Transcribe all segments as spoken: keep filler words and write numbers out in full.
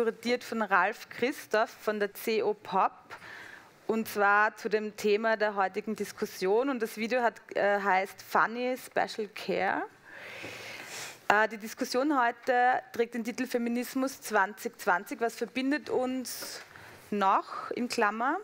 kuratiert von Ralf Christoph von der C O Pop. Und zwar zu dem Thema der heutigen Diskussion. Und das Video hat, äh, heißt Funny Special Care. Äh, die Diskussion heute trägt den Titel Feminismus zwanzig zwanzig. Was verbindet uns noch, in Klammer?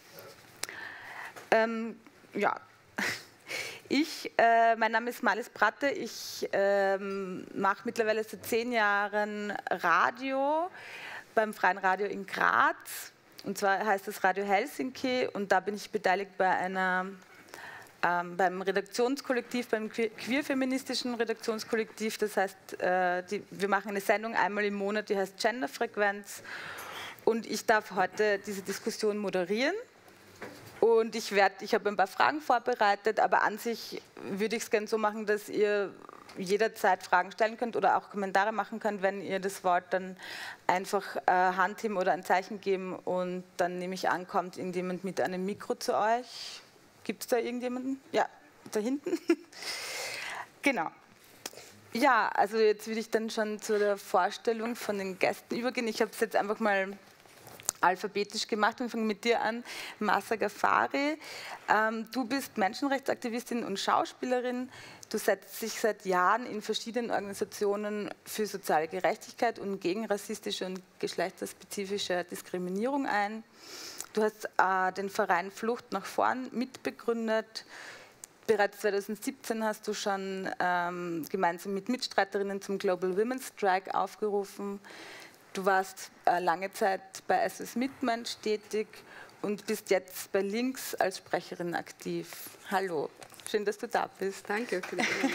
Ähm, ja. Ich, äh, mein Name ist Marlies Bratte, ich ähm, mache mittlerweile seit zehn Jahren Radio beim Freien Radio in Graz. Und zwar heißt das Radio Helsinki und da bin ich beteiligt bei einer, ähm, beim Redaktionskollektiv, beim queer-feministischen Redaktionskollektiv. Das heißt, äh, die, wir machen eine Sendung einmal im Monat, die heißt Genderfrequenz. Und ich darf heute diese Diskussion moderieren. Und ich, werd, ich habe ein paar Fragen vorbereitet, aber an sich würde ich es gerne so machen, dass ihr jederzeit Fragen stellen könnt oder auch Kommentare machen könnt, wenn ihr das Wort dann einfach äh, Handheben oder ein Zeichen geben und dann nehme ich an, kommt irgendjemand mit einem Mikro zu euch. Gibt es da irgendjemanden? Ja, da hinten. Genau. Ja, also jetzt würde ich dann schon zu der Vorstellung von den Gästen übergehen. Ich habe es jetzt einfach mal alphabetisch gemacht und fange mit dir an. Mahsa Ghaffari, ähm, du bist Menschenrechtsaktivistin und Schauspielerin. Du setzt dich seit Jahren in verschiedenen Organisationen für soziale Gerechtigkeit und gegen rassistische und geschlechterspezifische Diskriminierung ein. Du hast äh, den Verein Flucht nach vorn mitbegründet. Bereits zweitausendsiebzehn hast du schon ähm, gemeinsam mit Mitstreiterinnen zum Global Women's Strike aufgerufen. Du warst äh, lange Zeit bei S O S Mitmensch tätig und bist jetzt bei Links als Sprecherin aktiv. Hallo, schön, dass du da bist. Danke für die Einladung.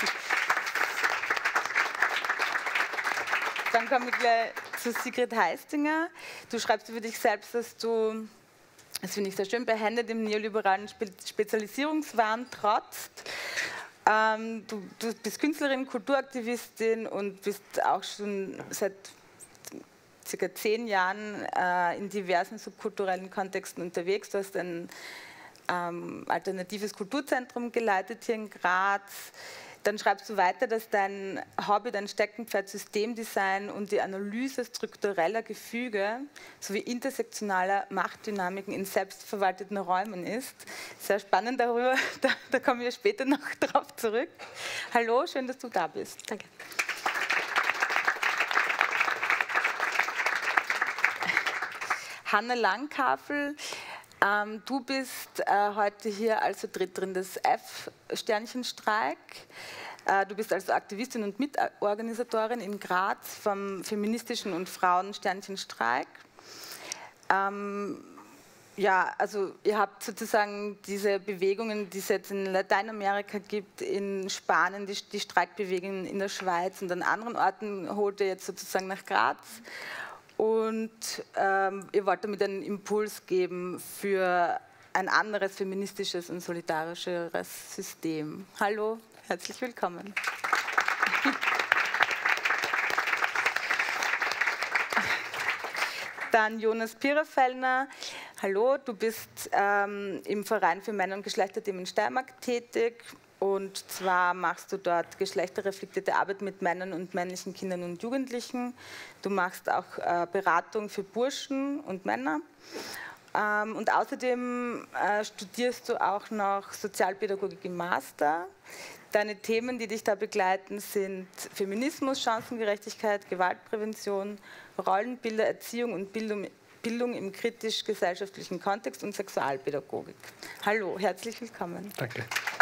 Dann komme ich gleich zu Sigrid Heistinger. Du schreibst über dich selbst, dass du, das finde ich sehr schön, behende dem neoliberalen Spe Spezialisierungswahn trotzt. Ähm, du, du bist Künstlerin, Kulturaktivistin und bist auch schon seit circa zehn Jahren äh, in diversen subkulturellen Kontexten unterwegs. Du hast ein ähm, alternatives Kulturzentrum geleitet hier in Graz. Dann schreibst du weiter, dass dein Hobby, dein Steckenpferd Systemdesign und die Analyse struktureller Gefüge sowie intersektionaler Machtdynamiken in selbstverwalteten Räumen ist. Sehr spannend darüber, da, da kommen wir später noch drauf zurück. Hallo, schön, dass du da bist. Danke. Hanne Langkafel, ähm, du bist äh, heute hier als Vertreterin des F-Sternchen-Streik. Äh, du bist also Aktivistin und Mitorganisatorin in Graz vom feministischen und Frauen-Sternchen-Streik. Ähm, ja, also ihr habt sozusagen diese Bewegungen, die es jetzt in Lateinamerika gibt, in Spanien, die, die Streikbewegungen in der Schweiz und an anderen Orten holt ihr jetzt sozusagen nach Graz. Und ähm, ihr wollt damit einen Impuls geben für ein anderes feministisches und solidarischeres System. Hallo, herzlich willkommen. Dann Jonas Piererfellner. Hallo, du bist ähm, im Verein für Männer- und Geschlechterthemen in Steiermark tätig. Und zwar machst du dort geschlechterreflektierte Arbeit mit Männern und männlichen Kindern und Jugendlichen. Du machst auch äh, Beratung für Burschen und Männer. Ähm, und außerdem äh, studierst du auch noch Sozialpädagogik im Master. Deine Themen, die dich da begleiten, sind Feminismus, Chancengerechtigkeit, Gewaltprävention, Rollenbilder, Erziehung und Bildung, Bildung im kritisch-gesellschaftlichen Kontext und Sexualpädagogik. Hallo, herzlich willkommen. Danke.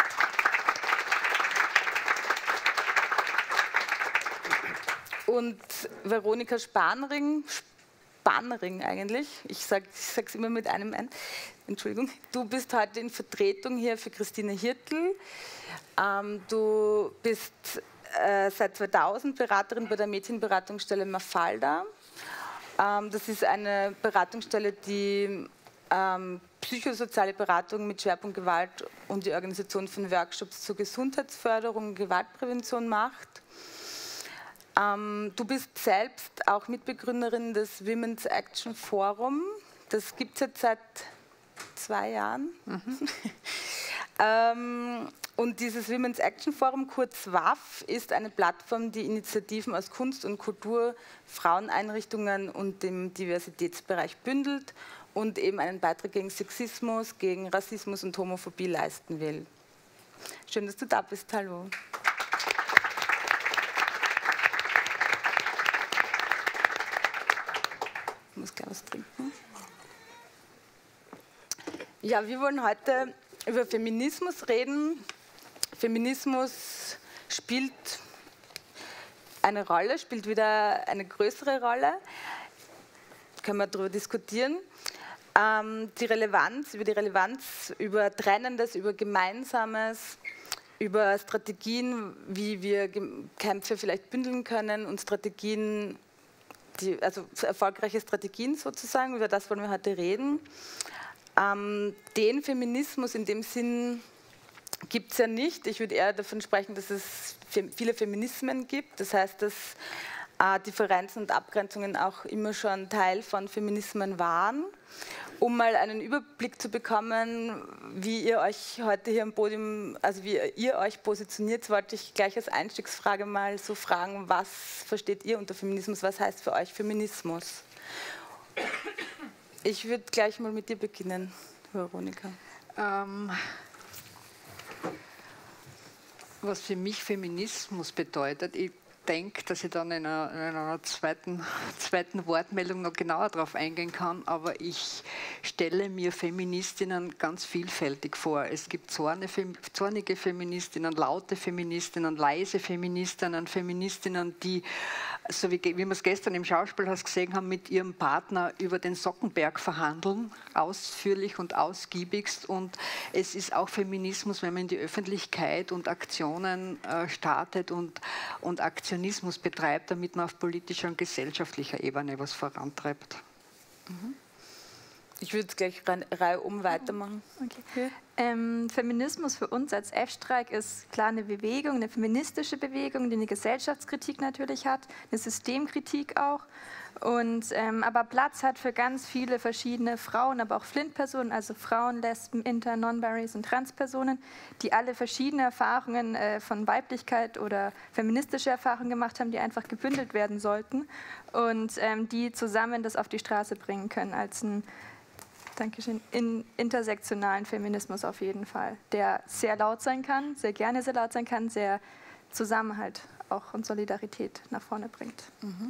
Und Veronika Spanring, Spanring eigentlich, ich sage es immer mit einem N, Entschuldigung, du bist heute in Vertretung hier für Christine Hirtl. Ähm, du bist äh, seit zweitausend Beraterin bei der Mädchenberatungsstelle Mafalda. Ähm, das ist eine Beratungsstelle, die ähm, psychosoziale Beratung mit Schwerpunkt Gewalt und die Organisation von Workshops zur Gesundheitsförderung und Gewaltprävention macht. Ähm, du bist selbst auch Mitbegründerin des Women's Action Forum. Das gibt es jetzt seit zwei Jahren. Mhm. ähm, Und dieses Women's Action Forum, kurz W A F, ist eine Plattform, die Initiativen aus Kunst und Kultur, Fraueneinrichtungen und dem Diversitätsbereich bündelt und eben einen Beitrag gegen Sexismus, gegen Rassismus und Homophobie leisten will. Schön, dass du da bist. Hallo. Ich muss gleich was trinken. Ja, wir wollen heute über Feminismus reden. Feminismus spielt eine Rolle, spielt wieder eine größere Rolle. Können wir darüber diskutieren. Ähm, die Relevanz, über die Relevanz, über Trennendes, über Gemeinsames, über Strategien, wie wir Kämpfe vielleicht bündeln können und Strategien, die, also erfolgreiche Strategien sozusagen, über das wollen wir heute reden. Ähm, den Feminismus in dem Sinn gibt es ja nicht. Ich würde eher davon sprechen, dass es viele Feminismen gibt. Das heißt, dass äh, Differenzen und Abgrenzungen auch immer schon Teil von Feminismen waren. Um mal einen Überblick zu bekommen, wie ihr euch heute hier am Podium, also wie ihr euch positioniert, wollte ich gleich als Einstiegsfrage mal so fragen, was versteht ihr unter Feminismus, was heißt für euch Feminismus? Ich würde gleich mal mit dir beginnen, Veronika. Ähm, was für mich Feminismus bedeutet, ich denke, dass ich dann in einer, in einer zweiten, zweiten Wortmeldung noch genauer darauf eingehen kann, aber ich stelle mir Feministinnen ganz vielfältig vor. Es gibt zornige Feministinnen, laute Feministinnen, leise Feministinnen, Feministinnen, die, so wie, wie wir es gestern im Schauspielhaus gesehen haben, mit ihrem Partner über den Sockenberg verhandeln, ausführlich und ausgiebigst. Und es ist auch Feminismus, wenn man in die Öffentlichkeit und Aktionen äh, startet und, und Aktionen betreibt, damit man auf politischer und gesellschaftlicher Ebene was vorantreibt. Ich würde es gleich Reihe um weitermachen. Okay. Ähm, Feminismus für uns als F-Streik ist klar eine Bewegung, eine feministische Bewegung, die eine Gesellschaftskritik natürlich hat, eine Systemkritik auch. Und, ähm, aber Platz hat für ganz viele verschiedene Frauen, aber auch Flint-Personen, also Frauen, Lesben, Inter-, Non-Binaries und Trans-Personen, die alle verschiedene Erfahrungen äh, von Weiblichkeit oder feministische Erfahrungen gemacht haben, die einfach gebündelt werden sollten und ähm, die zusammen das auf die Straße bringen können als ein Dankeschön, in intersektionalen Feminismus auf jeden Fall, der sehr laut sein kann, sehr gerne sehr laut sein kann, sehr Zusammenhalt auch und Solidarität nach vorne bringt. Mhm.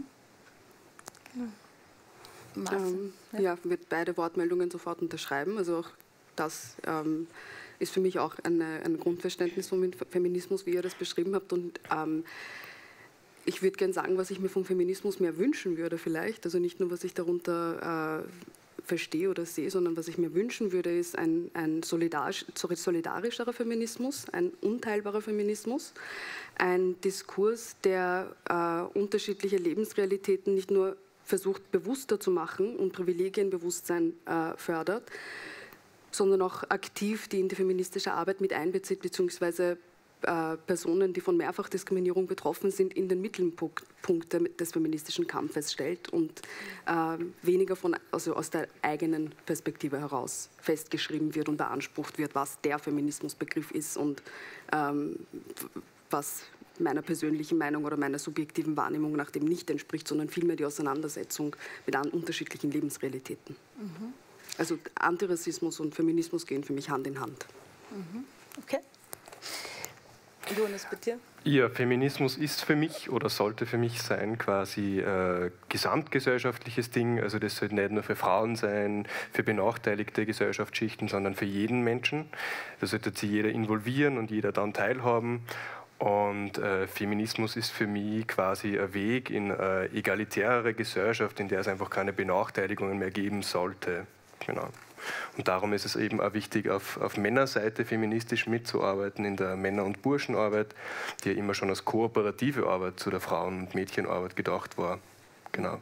Ähm, ja, ja würde beide Wortmeldungen sofort unterschreiben. Also auch das ähm, ist für mich auch eine, ein Grundverständnis von Feminismus, wie ihr das beschrieben habt. Und ähm, ich würde gerne sagen, was ich mir vom Feminismus mehr wünschen würde vielleicht. Also nicht nur, was ich darunter äh, verstehe oder sehe, sondern was ich mir wünschen würde, ist ein, ein solidarisch, solidarischerer Feminismus, ein unteilbarer Feminismus, ein Diskurs, der äh, unterschiedliche Lebensrealitäten nicht nur versucht bewusster zu machen und Privilegienbewusstsein äh, fördert, sondern auch aktiv die in die feministische Arbeit mit einbezieht, beziehungsweise äh, Personen, die von Mehrfachdiskriminierung betroffen sind, in den Mittelpunkt des feministischen Kampfes stellt und äh, weniger von, also aus der eigenen Perspektive heraus festgeschrieben wird und beansprucht wird, was der Feminismusbegriff ist und ähm, was meiner persönlichen Meinung oder meiner subjektiven Wahrnehmung nach dem nicht entspricht, sondern vielmehr die Auseinandersetzung mit unterschiedlichen Lebensrealitäten. Mhm. Also Antirassismus und Feminismus gehen für mich Hand in Hand. Mhm. Okay. Jonas, bitte. Ja, Feminismus ist für mich oder sollte für mich sein quasi äh, gesamtgesellschaftliches Ding. Also das sollte nicht nur für Frauen sein, für benachteiligte Gesellschaftsschichten, sondern für jeden Menschen. Da sollte sich jeder involvieren und jeder dann teilhaben. Und äh, Feminismus ist für mich quasi ein Weg in eine egalitärere Gesellschaft, in der es einfach keine Benachteiligungen mehr geben sollte. Genau. Und darum ist es eben auch wichtig, auf, auf Männerseite feministisch mitzuarbeiten, in der Männer- und Burschenarbeit, die ja immer schon als kooperative Arbeit zu der Frauen- und Mädchenarbeit gedacht war. Genau.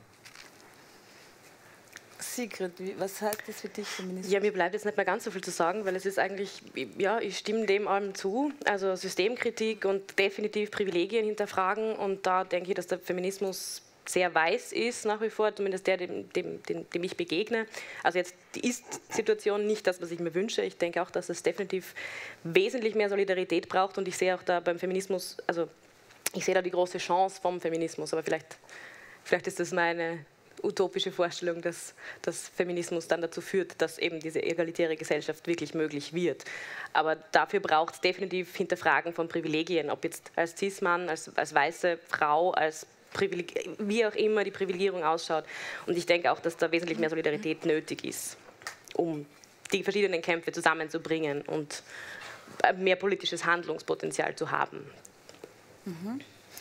Sigrid, was heißt das für dich, Feminismus? Ja, mir bleibt jetzt nicht mehr ganz so viel zu sagen, weil es ist eigentlich, ja, ich stimme dem allem zu, also Systemkritik und definitiv Privilegien hinterfragen und da denke ich, dass der Feminismus sehr weiß ist, nach wie vor, zumindest der, dem, dem, dem, dem ich begegne. Also jetzt die Ist-Situation nicht das, was ich mir wünsche. Ich denke auch, dass es definitiv wesentlich mehr Solidarität braucht und ich sehe auch da beim Feminismus, also ich sehe da die große Chance vom Feminismus, aber vielleicht, vielleicht ist das meine utopische Vorstellung, dass, dass Feminismus dann dazu führt, dass eben diese egalitäre Gesellschaft wirklich möglich wird. Aber dafür braucht es definitiv Hinterfragen von Privilegien, ob jetzt als Cis-Mann, als, als weiße Frau, als Privileg wie auch immer die Privilegierung ausschaut. Und ich denke auch, dass da wesentlich mehr Solidarität nötig ist, um die verschiedenen Kämpfe zusammenzubringen und mehr politisches Handlungspotenzial zu haben. Mhm.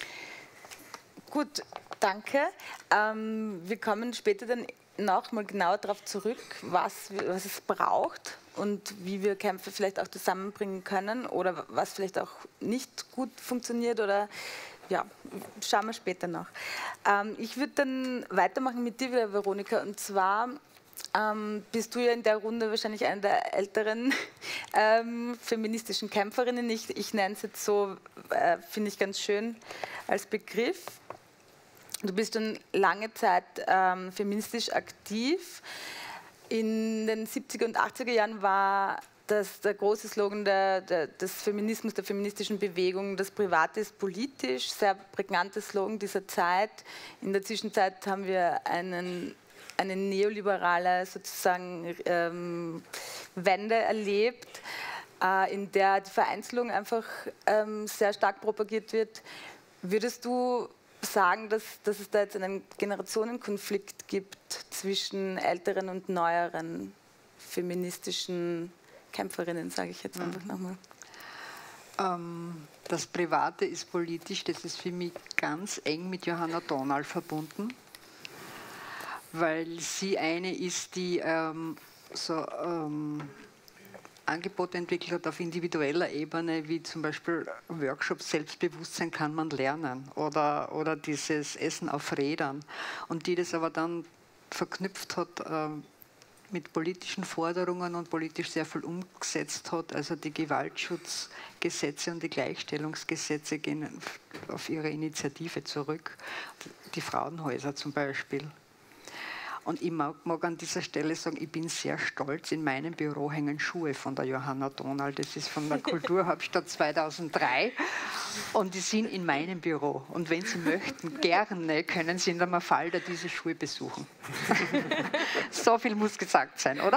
Gut, danke. Ähm, wir kommen später dann noch mal genauer darauf zurück, was, was es braucht und wie wir Kämpfe vielleicht auch zusammenbringen können oder was vielleicht auch nicht gut funktioniert oder ja, schauen wir später noch. Ähm, ich würde dann weitermachen mit dir wieder, Veronika, und zwar ähm, bist du ja in der Runde wahrscheinlich eine der älteren ähm, feministischen Kämpferinnen. Ich, ich nenne es jetzt so, äh, finde ich ganz schön als Begriff. Du bist schon lange Zeit ähm, feministisch aktiv. In den siebziger und achtziger Jahren war das der große Slogan der, der, des Feminismus, der feministischen Bewegung, das Private ist politisch, sehr prägnanter Slogan dieser Zeit. In der Zwischenzeit haben wir einen, eine neoliberale sozusagen ähm, Wende erlebt, äh, in der die Vereinzelung einfach ähm, sehr stark propagiert wird. Würdest du sagen, dass, dass es da jetzt einen Generationenkonflikt gibt zwischen älteren und neueren feministischen Kämpferinnen, sage ich jetzt einfach nochmal? Ähm, das Private ist politisch, das ist für mich ganz eng mit Johanna Donald verbunden, weil sie eine ist, die ähm, so ähm, Angebote entwickelt hat auf individueller Ebene, wie zum Beispiel Workshops, Selbstbewusstsein kann man lernen oder, oder dieses Essen auf Rädern und die das aber dann verknüpft hat äh, mit politischen Forderungen und politisch sehr viel umgesetzt hat. Also die Gewaltschutzgesetze und die Gleichstellungsgesetze gehen auf ihre Initiative zurück, die Frauenhäuser zum Beispiel. Und ich mag, mag an dieser Stelle sagen, ich bin sehr stolz, in meinem Büro hängen Schuhe von der Johanna Donald. Das ist von der Kulturhauptstadt zweitausenddrei und die sind in meinem Büro. Und wenn Sie möchten, gerne können Sie in der Mafalda diese Schuhe besuchen. So viel muss gesagt sein, oder?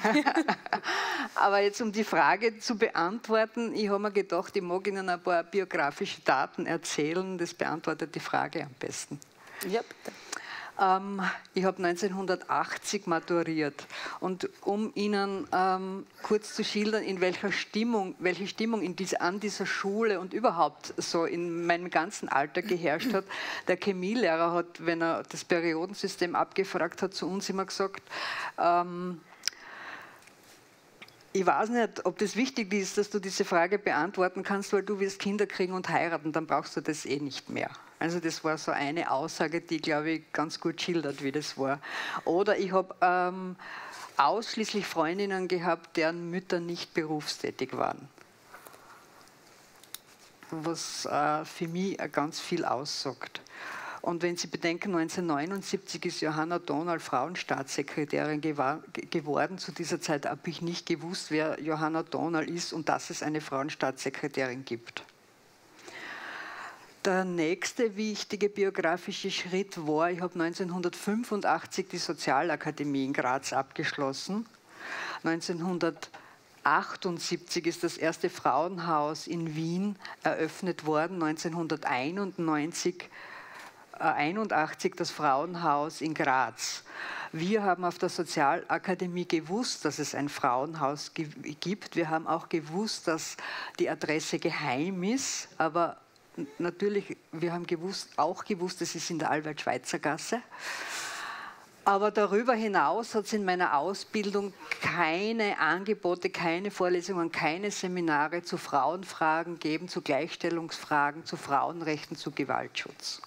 Aber jetzt um die Frage zu beantworten, ich habe mir gedacht, ich mag Ihnen ein paar biografische Daten erzählen. Das beantwortet die Frage am besten. Ja, bitte. Ähm, ich habe neunzehnhundertachtzig maturiert und um Ihnen ähm, kurz zu schildern, in welcher Stimmung, welche Stimmung in diese, an dieser Schule und überhaupt so in meinem ganzen Alter geherrscht hat, der Chemielehrer hat, wenn er das Periodensystem abgefragt hat, zu uns immer gesagt, ähm, ich weiß nicht, ob das wichtig ist, dass du diese Frage beantworten kannst, weil du wirst Kinder kriegen und heiraten, dann brauchst du das eh nicht mehr. Also das war so eine Aussage, die, glaube ich, ganz gut schildert, wie das war. Oder ich habe ähm, ausschließlich Freundinnen gehabt, deren Mütter nicht berufstätig waren. Was äh, für mich ganz viel aussagt. Und wenn Sie bedenken, neunzehnhundertneunundsiebzig ist Johanna Donald Frauenstaatssekretärin geworden. Zu dieser Zeit habe ich nicht gewusst, wer Johanna Donald ist und dass es eine Frauenstaatssekretärin gibt. Der nächste wichtige biografische Schritt war, ich habe neunzehnhundertfünfundachtzig die Sozialakademie in Graz abgeschlossen. neunzehnhundertachtundsiebzig ist das erste Frauenhaus in Wien eröffnet worden, neunzehnhunderteinundneunzig einundachtzig das Frauenhaus in Graz. Wir haben auf der Sozialakademie gewusst, dass es ein Frauenhaus gibt. Wir haben auch gewusst, dass die Adresse geheim ist, aber natürlich, wir haben gewusst, auch gewusst, es ist in der Albert-Schweitzer-Gasse. Aber darüber hinaus hat es in meiner Ausbildung keine Angebote, keine Vorlesungen, keine Seminare zu Frauenfragen gegeben, zu Gleichstellungsfragen, zu Frauenrechten, zu Gewaltschutz.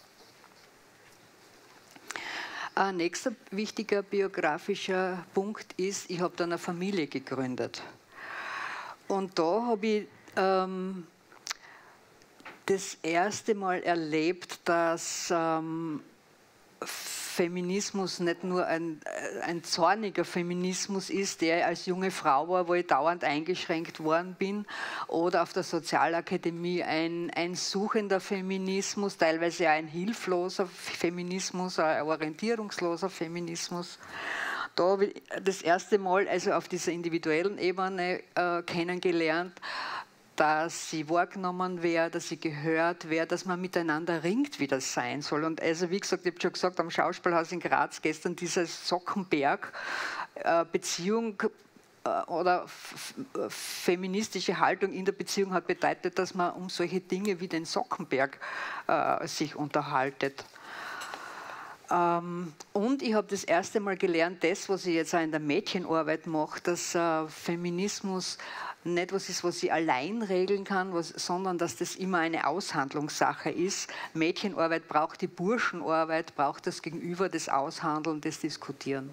Ein nächster wichtiger biografischer Punkt ist, ich habe dann eine Familie gegründet. Und da habe ich ähm, das erste Mal erlebt, dass ähm, Feminismus nicht nur ein, ein zorniger Feminismus ist, der als junge Frau war, wo ich dauernd eingeschränkt worden bin, oder auf der Sozialakademie ein, ein suchender Feminismus, teilweise ein hilfloser Feminismus, ein orientierungsloser Feminismus. Da habe ich das erste Mal also auf dieser individuellen Ebene äh, kennengelernt, dass sie wahrgenommen wäre, dass sie gehört wäre, dass man miteinander ringt, wie das sein soll. Und also wie gesagt, ich habe schon gesagt, am Schauspielhaus in Graz gestern diese Sockenberg-Beziehung äh, oder feministische Haltung in der Beziehung hat bedeutet, dass man um solche Dinge wie den Sockenberg äh, sich unterhaltet. Ähm, und ich habe das erste Mal gelernt, das, was ich jetzt auch in der Mädchenarbeit mache, dass äh, Feminismus nicht was ist, was ich allein regeln kann, was, sondern dass das immer eine Aushandlungssache ist. Mädchenarbeit braucht die Burschenarbeit, braucht das Gegenüber, das Aushandeln, das Diskutieren.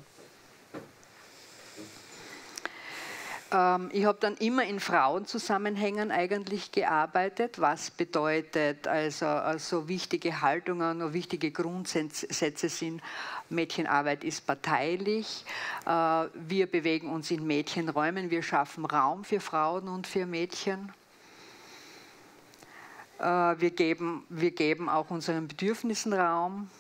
Ähm, ich habe dann immer in Frauenzusammenhängen eigentlich gearbeitet, was bedeutet, also, also wichtige Haltungen und wichtige Grundsätze sind, Mädchenarbeit ist parteilich, äh, wir bewegen uns in Mädchenräumen, wir schaffen Raum für Frauen und für Mädchen. Äh, wir geben, wir geben auch unseren Bedürfnissen Raum.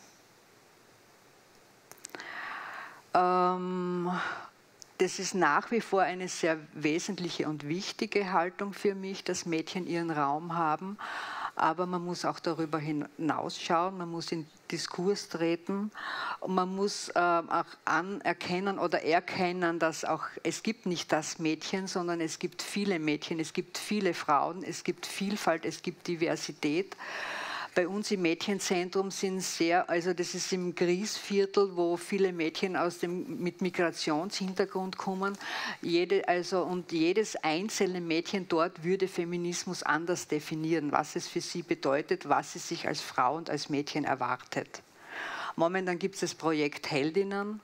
Ähm, Das ist nach wie vor eine sehr wesentliche und wichtige Haltung für mich, dass Mädchen ihren Raum haben. Aber man muss auch darüber hinausschauen, man muss in Diskurs treten und man muss äh, auch anerkennen oder erkennen, dass auch es gibt nicht das Mädchen, sondern es gibt viele Mädchen, es gibt viele Frauen, es gibt Vielfalt, es gibt Diversität. Bei uns im Mädchenzentrum sind sehr, also das ist im Griesviertel, wo viele Mädchen aus dem, mit Migrationshintergrund kommen. Jede, also, und jedes einzelne Mädchen dort würde Feminismus anders definieren, was es für sie bedeutet, was es sich als Frau und als Mädchen erwartet. Momentan gibt es das Projekt Heldinnen.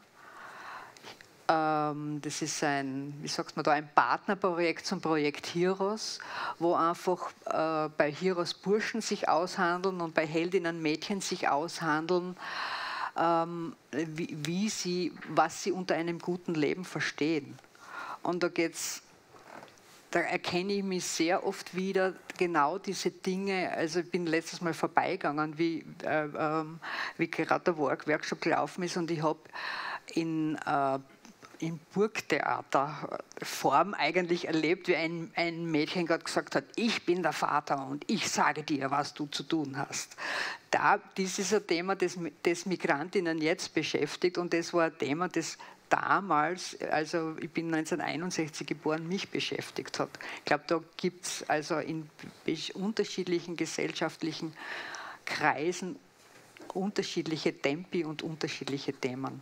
Das ist ein, wie sagt man da, ein Partnerprojekt zum Projekt Heroes, wo einfach äh, bei Heroes Burschen sich aushandeln und bei Heldinnen Mädchen sich aushandeln, ähm, wie, wie sie, was sie unter einem guten Leben verstehen. Und da geht's, da erkenne ich mich sehr oft wieder, genau diese Dinge. Also ich bin letztes Mal vorbeigegangen, wie, äh, äh, wie gerade der Workworkshop gelaufen ist, und ich habe in äh, im Burgtheater-Form eigentlich erlebt, wie ein, ein Mädchen gerade gesagt hat, ich bin der Vater und ich sage dir, was du zu tun hast. Da, das ist ein Thema, das, das Migrantinnen jetzt beschäftigt, und das war ein Thema, das damals, also ich bin neunzehnhunderteinundsechzig geboren, mich beschäftigt hat. Ich glaube, da gibt es also in unterschiedlichen gesellschaftlichen Kreisen unterschiedliche Tempi und unterschiedliche Themen.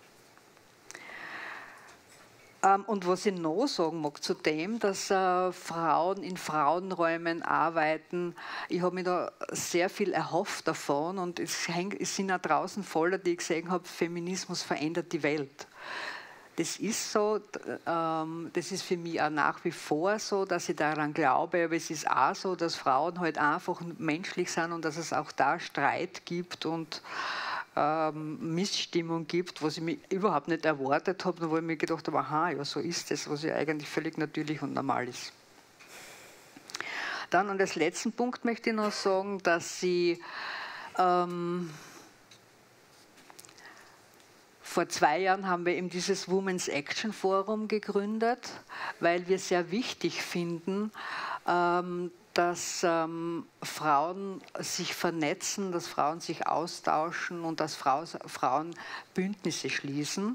Und was ich noch sagen mag zu dem, dass äh, Frauen in Frauenräumen arbeiten, ich habe mir da sehr viel erhofft davon, und es, häng, es sind auch draußen Folder, die ich gesehen habe, Feminismus verändert die Welt. Das ist so, ähm, das ist für mich auch nach wie vor so, dass ich daran glaube, aber es ist auch so, dass Frauen halt einfach menschlich sind und dass es auch da Streit gibt und Ähm, Missstimmung gibt, was ich mir überhaupt nicht erwartet habe, wo ich mir gedacht habe, aha, ja, so ist es, was ja eigentlich völlig natürlich und normal ist. Dann und als letzten Punkt möchte ich noch sagen, dass sie ähm, vor zwei Jahren haben wir eben dieses Women's Action Forum gegründet, weil wir sehr wichtig finden, ähm, dass ähm, Frauen sich vernetzen, dass Frauen sich austauschen und dass Frau, Frauen Bündnisse schließen.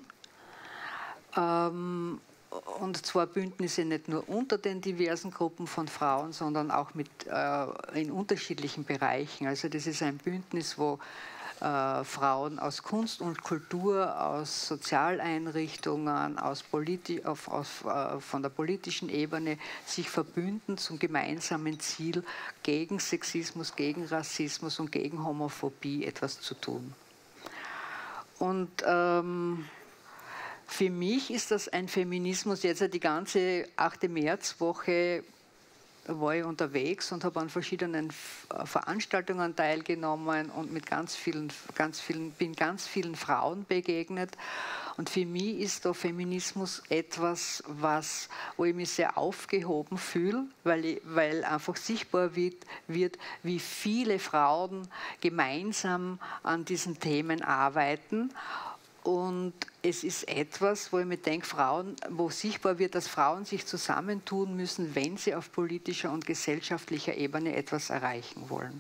Ähm, und zwar Bündnisse nicht nur unter den diversen Gruppen von Frauen, sondern auch mit, äh, in unterschiedlichen Bereichen. Also das ist ein Bündnis, wo äh, Frauen aus Kunst und Kultur, aus Sozialeinrichtungen, aus Politi auf, auf, äh, von der politischen Ebene sich verbünden zum gemeinsamen Ziel, gegen Sexismus, gegen Rassismus und gegen Homophobie etwas zu tun. Und ähm, für mich ist das ein Feminismus, jetzt die ganze achte Märzwoche war ich unterwegs und habe an verschiedenen Veranstaltungen teilgenommen und mit ganz vielen, ganz vielen, bin ganz vielen Frauen begegnet. Und für mich ist der Feminismus etwas, was, wo ich mich sehr aufgehoben fühle, weil, ich, weil einfach sichtbar wird, wird, wie viele Frauen gemeinsam an diesen Themen arbeiten. Und es ist etwas, wo ich mir denke, Frauen, wo sichtbar wird, dass Frauen sich zusammentun müssen, wenn sie auf politischer und gesellschaftlicher Ebene etwas erreichen wollen.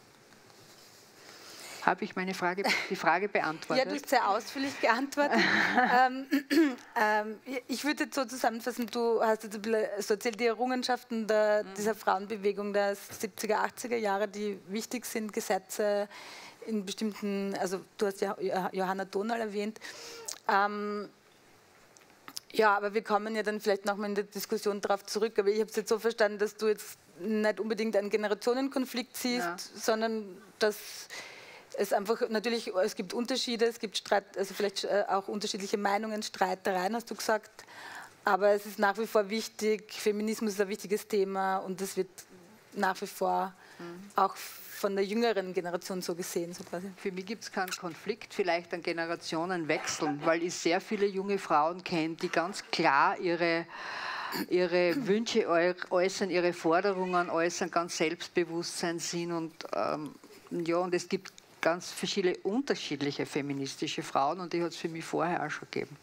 Habe ich meine Frage, die Frage beantwortet? Ja, du hast sehr ausführlich geantwortet. ähm, ähm, ich würde jetzt so zusammenfassen, du hast jetzt ein bisschen so erzählt, die Errungenschaften der, dieser Frauenbewegung der siebziger, achtziger Jahre, die wichtig sind, Gesetze in bestimmten, also du hast ja Johanna Donal erwähnt. Ähm, ja, aber wir kommen ja dann vielleicht nochmal in der Diskussion darauf zurück, aber ich habe es jetzt so verstanden, dass du jetzt nicht unbedingt einen Generationenkonflikt siehst, ja. sondern dass es einfach, natürlich, es gibt Unterschiede, es gibt Streit, also vielleicht auch unterschiedliche Meinungen, Streitereien, hast du gesagt, aber es ist nach wie vor wichtig, Feminismus ist ein wichtiges Thema und das wird nach wie vor mhm. auch von der jüngeren Generation so gesehen. So quasi. Für mich gibt es keinen Konflikt, vielleicht an Generationen wechseln, weil ich sehr viele junge Frauen kenne, die ganz klar ihre, ihre Wünsche äußern, ihre Forderungen äußern, ganz Selbstbewusstsein sind und ähm, ja, und es gibt ganz verschiedene unterschiedliche feministische Frauen und die hat es für mich vorher auch schon gegeben.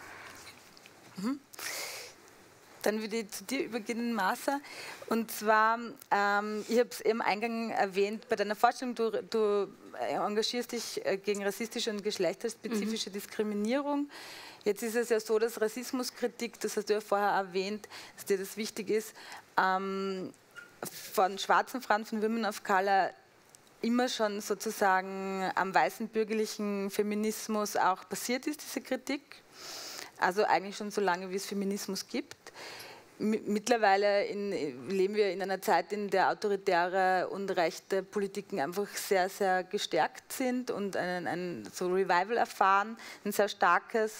Mhm. Dann würde ich zu dir übergehen, Martha. Und zwar, ähm, ich habe es im Eingang erwähnt, bei deiner Forschung, du, du engagierst dich gegen rassistische und geschlechterspezifische mhm. Diskriminierung. Jetzt ist es ja so, dass Rassismuskritik, das hast du ja vorher erwähnt, dass dir das wichtig ist, ähm, von schwarzen Frauen, von Women of Color, immer schon sozusagen am weißen bürgerlichen Feminismus auch passiert ist, diese Kritik. Also eigentlich schon so lange, wie es Feminismus gibt. Mittlerweile in, leben wir in einer Zeit, in der autoritäre und rechte Politiken einfach sehr, sehr gestärkt sind und ein, ein so Revival erfahren, ein sehr starkes.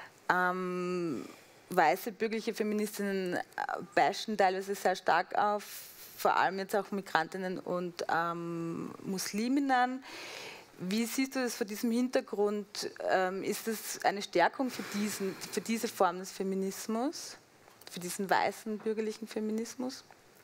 Ähm, weiße bürgerliche Feministinnen bashen teilweise sehr stark auf, vor allem jetzt auch Migrantinnen und ähm, Musliminnen. Wie siehst du das vor diesem Hintergrund? Ähm, ist das eine Stärkung für, diesen, für diese Form des Feminismus, für diesen weißen bürgerlichen Feminismus?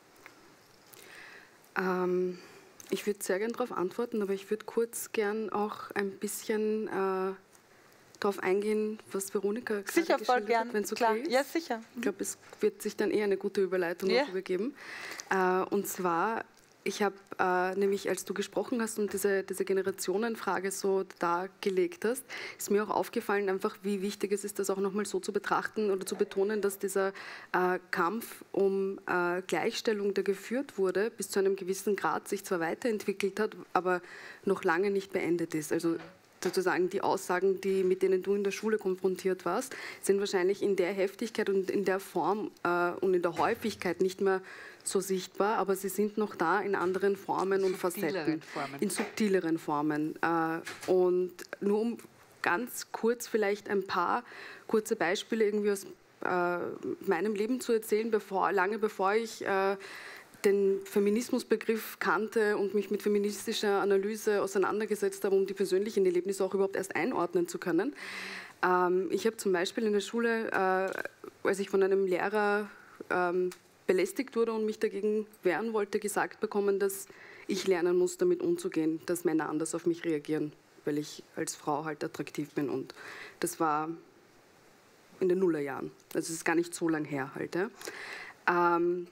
Ähm, ich würde sehr gerne darauf antworten, aber ich würde kurz gern auch ein bisschen äh, darauf eingehen, was Veronika gerade sicher, voll gern. Wenn es okay Klar. ist. Ja, sicher. Ich glaube, es wird sich dann eher eine gute Überleitung yeah. übergeben. Äh, und zwar, ich habe äh, nämlich, als du gesprochen hast und diese, diese Generationenfrage so dargelegt hast, ist mir auch aufgefallen, einfach wie wichtig es ist, das auch nochmal so zu betrachten oder zu betonen, dass dieser äh, Kampf um äh, Gleichstellung, der geführt wurde, bis zu einem gewissen Grad sich zwar weiterentwickelt hat, aber noch lange nicht beendet ist. Also sozusagen die Aussagen, die, mit denen du in der Schule konfrontiert warst, sind wahrscheinlich in der Heftigkeit und in der Form äh, und in der Häufigkeit nicht mehr so sichtbar, aber sie sind noch da in anderen Formen und Facetten. Formen. In subtileren Formen. Äh, und nur um ganz kurz vielleicht ein paar kurze Beispiele irgendwie aus äh, meinem Leben zu erzählen, bevor, lange bevor ich äh, den Feminismusbegriff kannte und mich mit feministischer Analyse auseinandergesetzt habe, um die persönlichen Erlebnisse auch überhaupt erst einordnen zu können. Ähm, ich habe zum Beispiel in der Schule, äh, als ich von einem Lehrer ähm, belästigt wurde und mich dagegen wehren wollte, gesagt bekommen, dass ich lernen muss, damit umzugehen, dass Männer anders auf mich reagieren, weil ich als Frau halt attraktiv bin. Und das war in den Nullerjahren. Also es ist gar nicht so lang her halt. Ja. Ähm,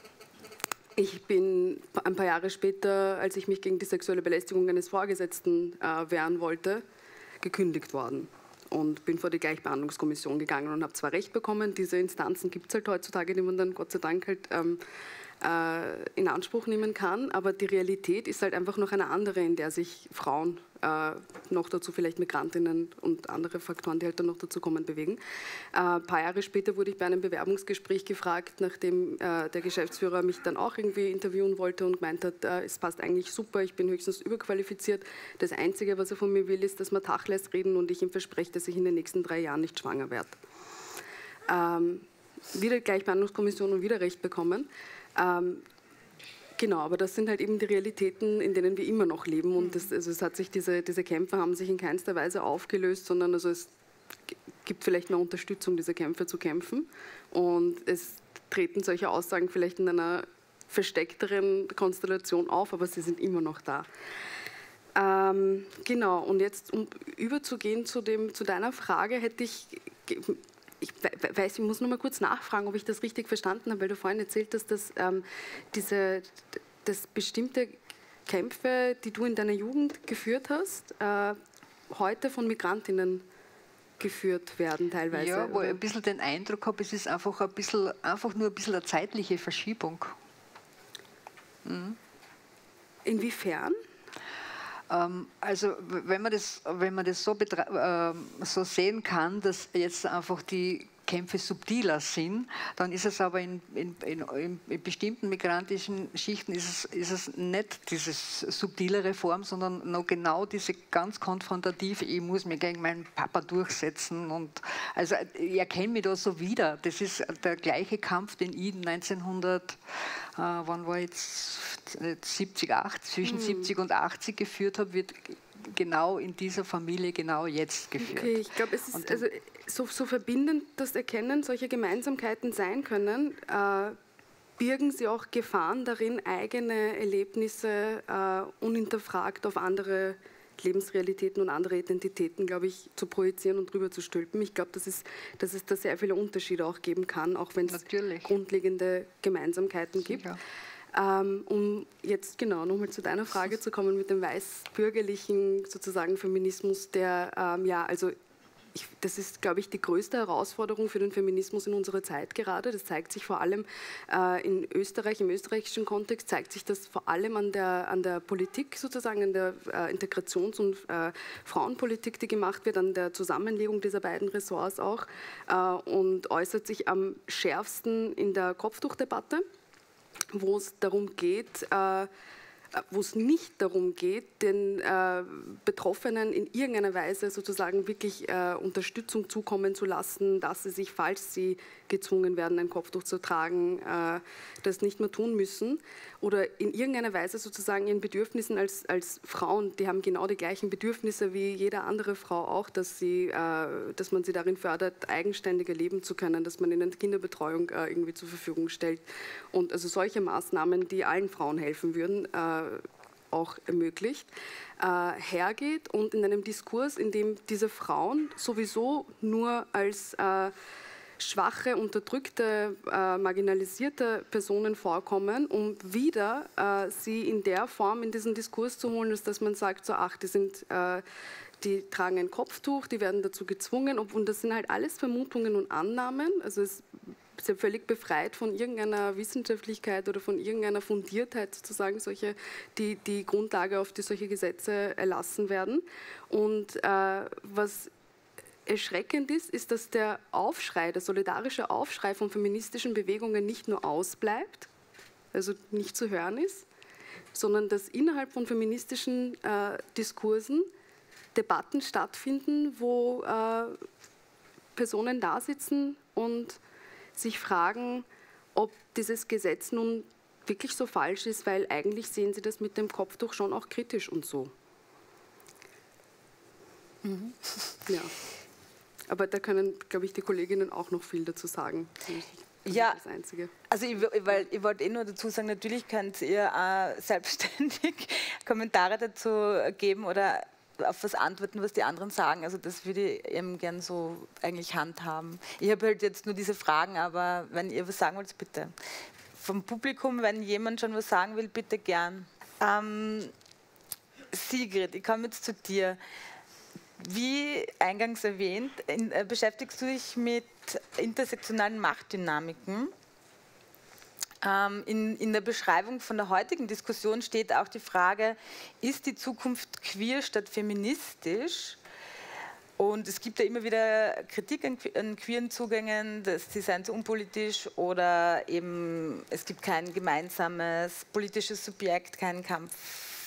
Ich bin ein paar Jahre später, als ich mich gegen die sexuelle Belästigung eines Vorgesetzten äh, wehren wollte, gekündigt worden und bin vor die Gleichbehandlungskommission gegangen und habe zwar Recht bekommen, diese Instanzen gibt es halt heutzutage, die man dann Gott sei Dank halt ähm, äh, in Anspruch nehmen kann, aber die Realität ist halt einfach noch eine andere, in der sich Frauen, äh, noch dazu vielleicht Migrantinnen und andere Faktoren, die halt dann noch dazu kommen, bewegen. Äh, ein paar Jahre später wurde ich bei einem Bewerbungsgespräch gefragt, nachdem äh, der Geschäftsführer mich dann auch irgendwie interviewen wollte und gemeint hat, äh, es passt eigentlich super, ich bin höchstens überqualifiziert. Das Einzige, was er von mir will, ist, dass wir Tacheles reden und ich ihm verspreche, dass ich in den nächsten drei Jahren nicht schwanger werde. Ähm, wieder Gleichbehandlungskommission und wieder Recht bekommen. Ähm, Genau, aber das sind halt eben die Realitäten, in denen wir immer noch leben. Und das, also es hat sich diese, diese Kämpfe haben sich in keinster Weise aufgelöst, sondern also es gibt vielleicht mehr Unterstützung, diese Kämpfe zu kämpfen. Und es treten solche Aussagen vielleicht in einer versteckteren Konstellation auf, aber sie sind immer noch da. Ähm, genau, und jetzt, um überzugehen zu, dem, zu deiner Frage, hätte ich... Ich weiß, ich muss nur mal kurz nachfragen, ob ich das richtig verstanden habe, weil du vorhin erzählt hast, dass, ähm, diese, dass bestimmte Kämpfe, die du in deiner Jugend geführt hast, äh, heute von Migrantinnen geführt werden teilweise. Ja, wo ich ein bisschen den Eindruck habe, es ist einfach, ein bisschen, einfach nur ein bisschen eine zeitliche Verschiebung. Mhm. Inwiefern? Also wenn man das, wenn man das so, äh, so sehen kann, dass jetzt einfach die Kämpfe subtiler sind, dann ist es aber in, in, in, in bestimmten migrantischen Schichten ist es, ist es nicht diese subtilere Form, sondern noch genau diese ganz konfrontative, ich muss mich gegen meinen Papa durchsetzen. Und also ich erkenne mich da so wieder. Das ist der gleiche Kampf, den ich neunzehnhundert, äh, wann war jetzt siebzig, achtzig, zwischen hm. siebzig und achtzig geführt habe, wird genau in dieser Familie genau jetzt geführt. Okay, ich glaube, es ist also so, so verbindend das Erkennen solcher Gemeinsamkeiten sein können, äh, birgen sie auch Gefahren darin, eigene Erlebnisse äh, unhinterfragt auf andere Lebensrealitäten und andere Identitäten, glaube ich, zu projizieren und drüber zu stülpen. Ich glaube, dass es, dass es da sehr viele Unterschiede auch geben kann, auch wenn es grundlegende Gemeinsamkeiten gibt. Sicher. Ähm, um jetzt genau nochmal zu deiner Frage zu kommen mit dem weißbürgerlichen sozusagen Feminismus, der ähm, ja, also ich, das ist, glaube ich, die größte Herausforderung für den Feminismus in unserer Zeit gerade. Das zeigt sich vor allem äh, in Österreich, im österreichischen Kontext, zeigt sich das vor allem an der, an der Politik sozusagen, an der äh, Integrations- und äh, Frauenpolitik, die gemacht wird, an der Zusammenlegung dieser beiden Ressorts auch äh, und äußert sich am schärfsten in der Kopftuchdebatte, wo es darum geht, äh, wo es nicht darum geht, den äh, Betroffenen in irgendeiner Weise sozusagen wirklich äh, Unterstützung zukommen zu lassen, dass sie sich, falls sie gezwungen werden, ein Kopftuch zu tragen, äh, das nicht mehr tun müssen oder in irgendeiner Weise sozusagen ihren Bedürfnissen als, als Frauen, die haben genau die gleichen Bedürfnisse wie jede andere Frau auch, dass, sie, äh, dass man sie darin fördert, eigenständiger leben zu können, dass man ihnen Kinderbetreuung äh, irgendwie zur Verfügung stellt und also solche Maßnahmen, die allen Frauen helfen würden, äh, auch ermöglicht, äh, hergeht und in einem Diskurs, in dem diese Frauen sowieso nur als äh, schwache, unterdrückte, äh, marginalisierte Personen vorkommen, um wieder äh, sie in der Form in diesen Diskurs zu holen, dass man sagt, so ach, die sind äh, die tragen ein Kopftuch, die werden dazu gezwungen, und das sind halt alles Vermutungen und Annahmen, also es ist ja völlig befreit von irgendeiner Wissenschaftlichkeit oder von irgendeiner Fundiertheit sozusagen, solche, die, die Grundlage, auf die solche Gesetze erlassen werden. Und äh, was erschreckend ist, ist, dass der Aufschrei, der solidarische Aufschrei von feministischen Bewegungen nicht nur ausbleibt, also nicht zu hören ist, sondern dass innerhalb von feministischen äh, Diskursen Debatten stattfinden, wo äh, Personen da sitzen und sich fragen, ob dieses Gesetz nun wirklich so falsch ist, weil eigentlich sehen sie das mit dem Kopftuch schon auch kritisch und so. Mhm. Ja. Aber da können, glaube ich, die Kolleginnen auch noch viel dazu sagen. Das ja, ist das Einzige. Also ich, weil, ich wollte eh nur dazu sagen, natürlich könnt ihr äh, selbstständig Kommentare dazu geben oder auf was antworten, was die anderen sagen. Also das würde ich eben gern so eigentlich handhaben. Ich habe halt jetzt nur diese Fragen, aber wenn ihr was sagen wollt, bitte. Vom Publikum, wenn jemand schon was sagen will, bitte gern. Ähm, Sigrid, ich komme jetzt zu dir. Wie eingangs erwähnt, in, äh, beschäftigst du dich mit intersektionalen Machtdynamiken. Ähm, in, in der Beschreibung von der heutigen Diskussion steht auch die Frage, ist die Zukunft queer statt feministisch? Und es gibt ja immer wieder Kritik an, an queeren Zugängen, dass sie seien zu unpolitisch oder eben es gibt kein gemeinsames politisches Subjekt, keinen Kampf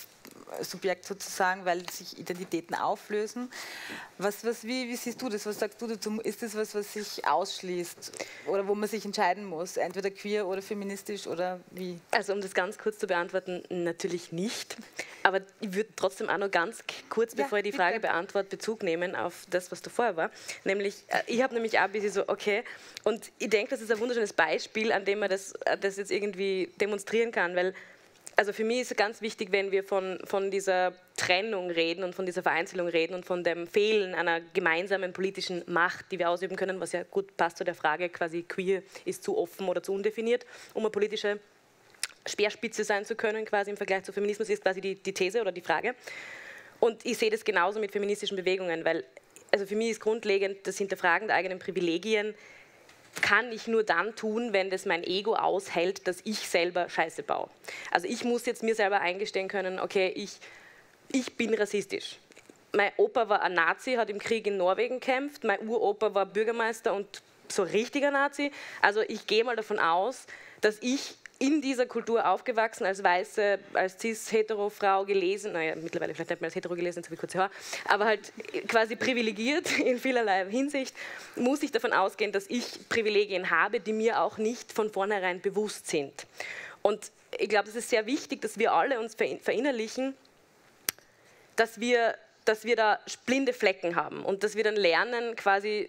Subjekt sozusagen, weil sich Identitäten auflösen. Was, was, wie, wie siehst du das? Was sagst du dazu? Ist das was, was sich ausschließt oder wo man sich entscheiden muss? Entweder queer oder feministisch oder wie? Also um das ganz kurz zu beantworten, natürlich nicht. Aber ich würde trotzdem auch noch ganz kurz, bevor ja, ich die Frage bitte. beantworte, Bezug nehmen auf das, was da vorher war. Nämlich, ich habe nämlich auch ein bisschen so, okay, und ich denke, das ist ein wunderschönes Beispiel, an dem man das, das jetzt irgendwie demonstrieren kann, weil also für mich ist es ganz wichtig, wenn wir von, von dieser Trennung reden und von dieser Vereinzelung reden und von dem Fehlen einer gemeinsamen politischen Macht, die wir ausüben können, was ja gut passt zu der Frage, quasi queer ist zu offen oder zu undefiniert, um eine politische Speerspitze sein zu können, quasi im Vergleich zu Feminismus, ist quasi die, die These oder die Frage. Und ich sehe das genauso mit feministischen Bewegungen, weil also für mich ist grundlegend das Hinterfragen der eigenen Privilegien kann ich nur dann tun, wenn das mein Ego aushält, dass ich selber Scheiße baue. Also ich muss jetzt mir selber eingestehen können, okay, ich, ich bin rassistisch. Mein Opa war ein Nazi, hat im Krieg in Norwegen gekämpft, mein Uropa war Bürgermeister und so richtiger Nazi. Also ich gehe mal davon aus, dass ich in dieser Kultur aufgewachsen, als weiße, als cis-hetero-Frau gelesen, naja, mittlerweile vielleicht nicht mehr als hetero gelesen, jetzt habe ich kurze Haare, aber halt quasi privilegiert in vielerlei Hinsicht, muss ich davon ausgehen, dass ich Privilegien habe, die mir auch nicht von vornherein bewusst sind. Und ich glaube, es ist sehr wichtig, dass wir alle uns verinnerlichen, dass wir, dass wir da blinde Flecken haben und dass wir dann lernen, quasi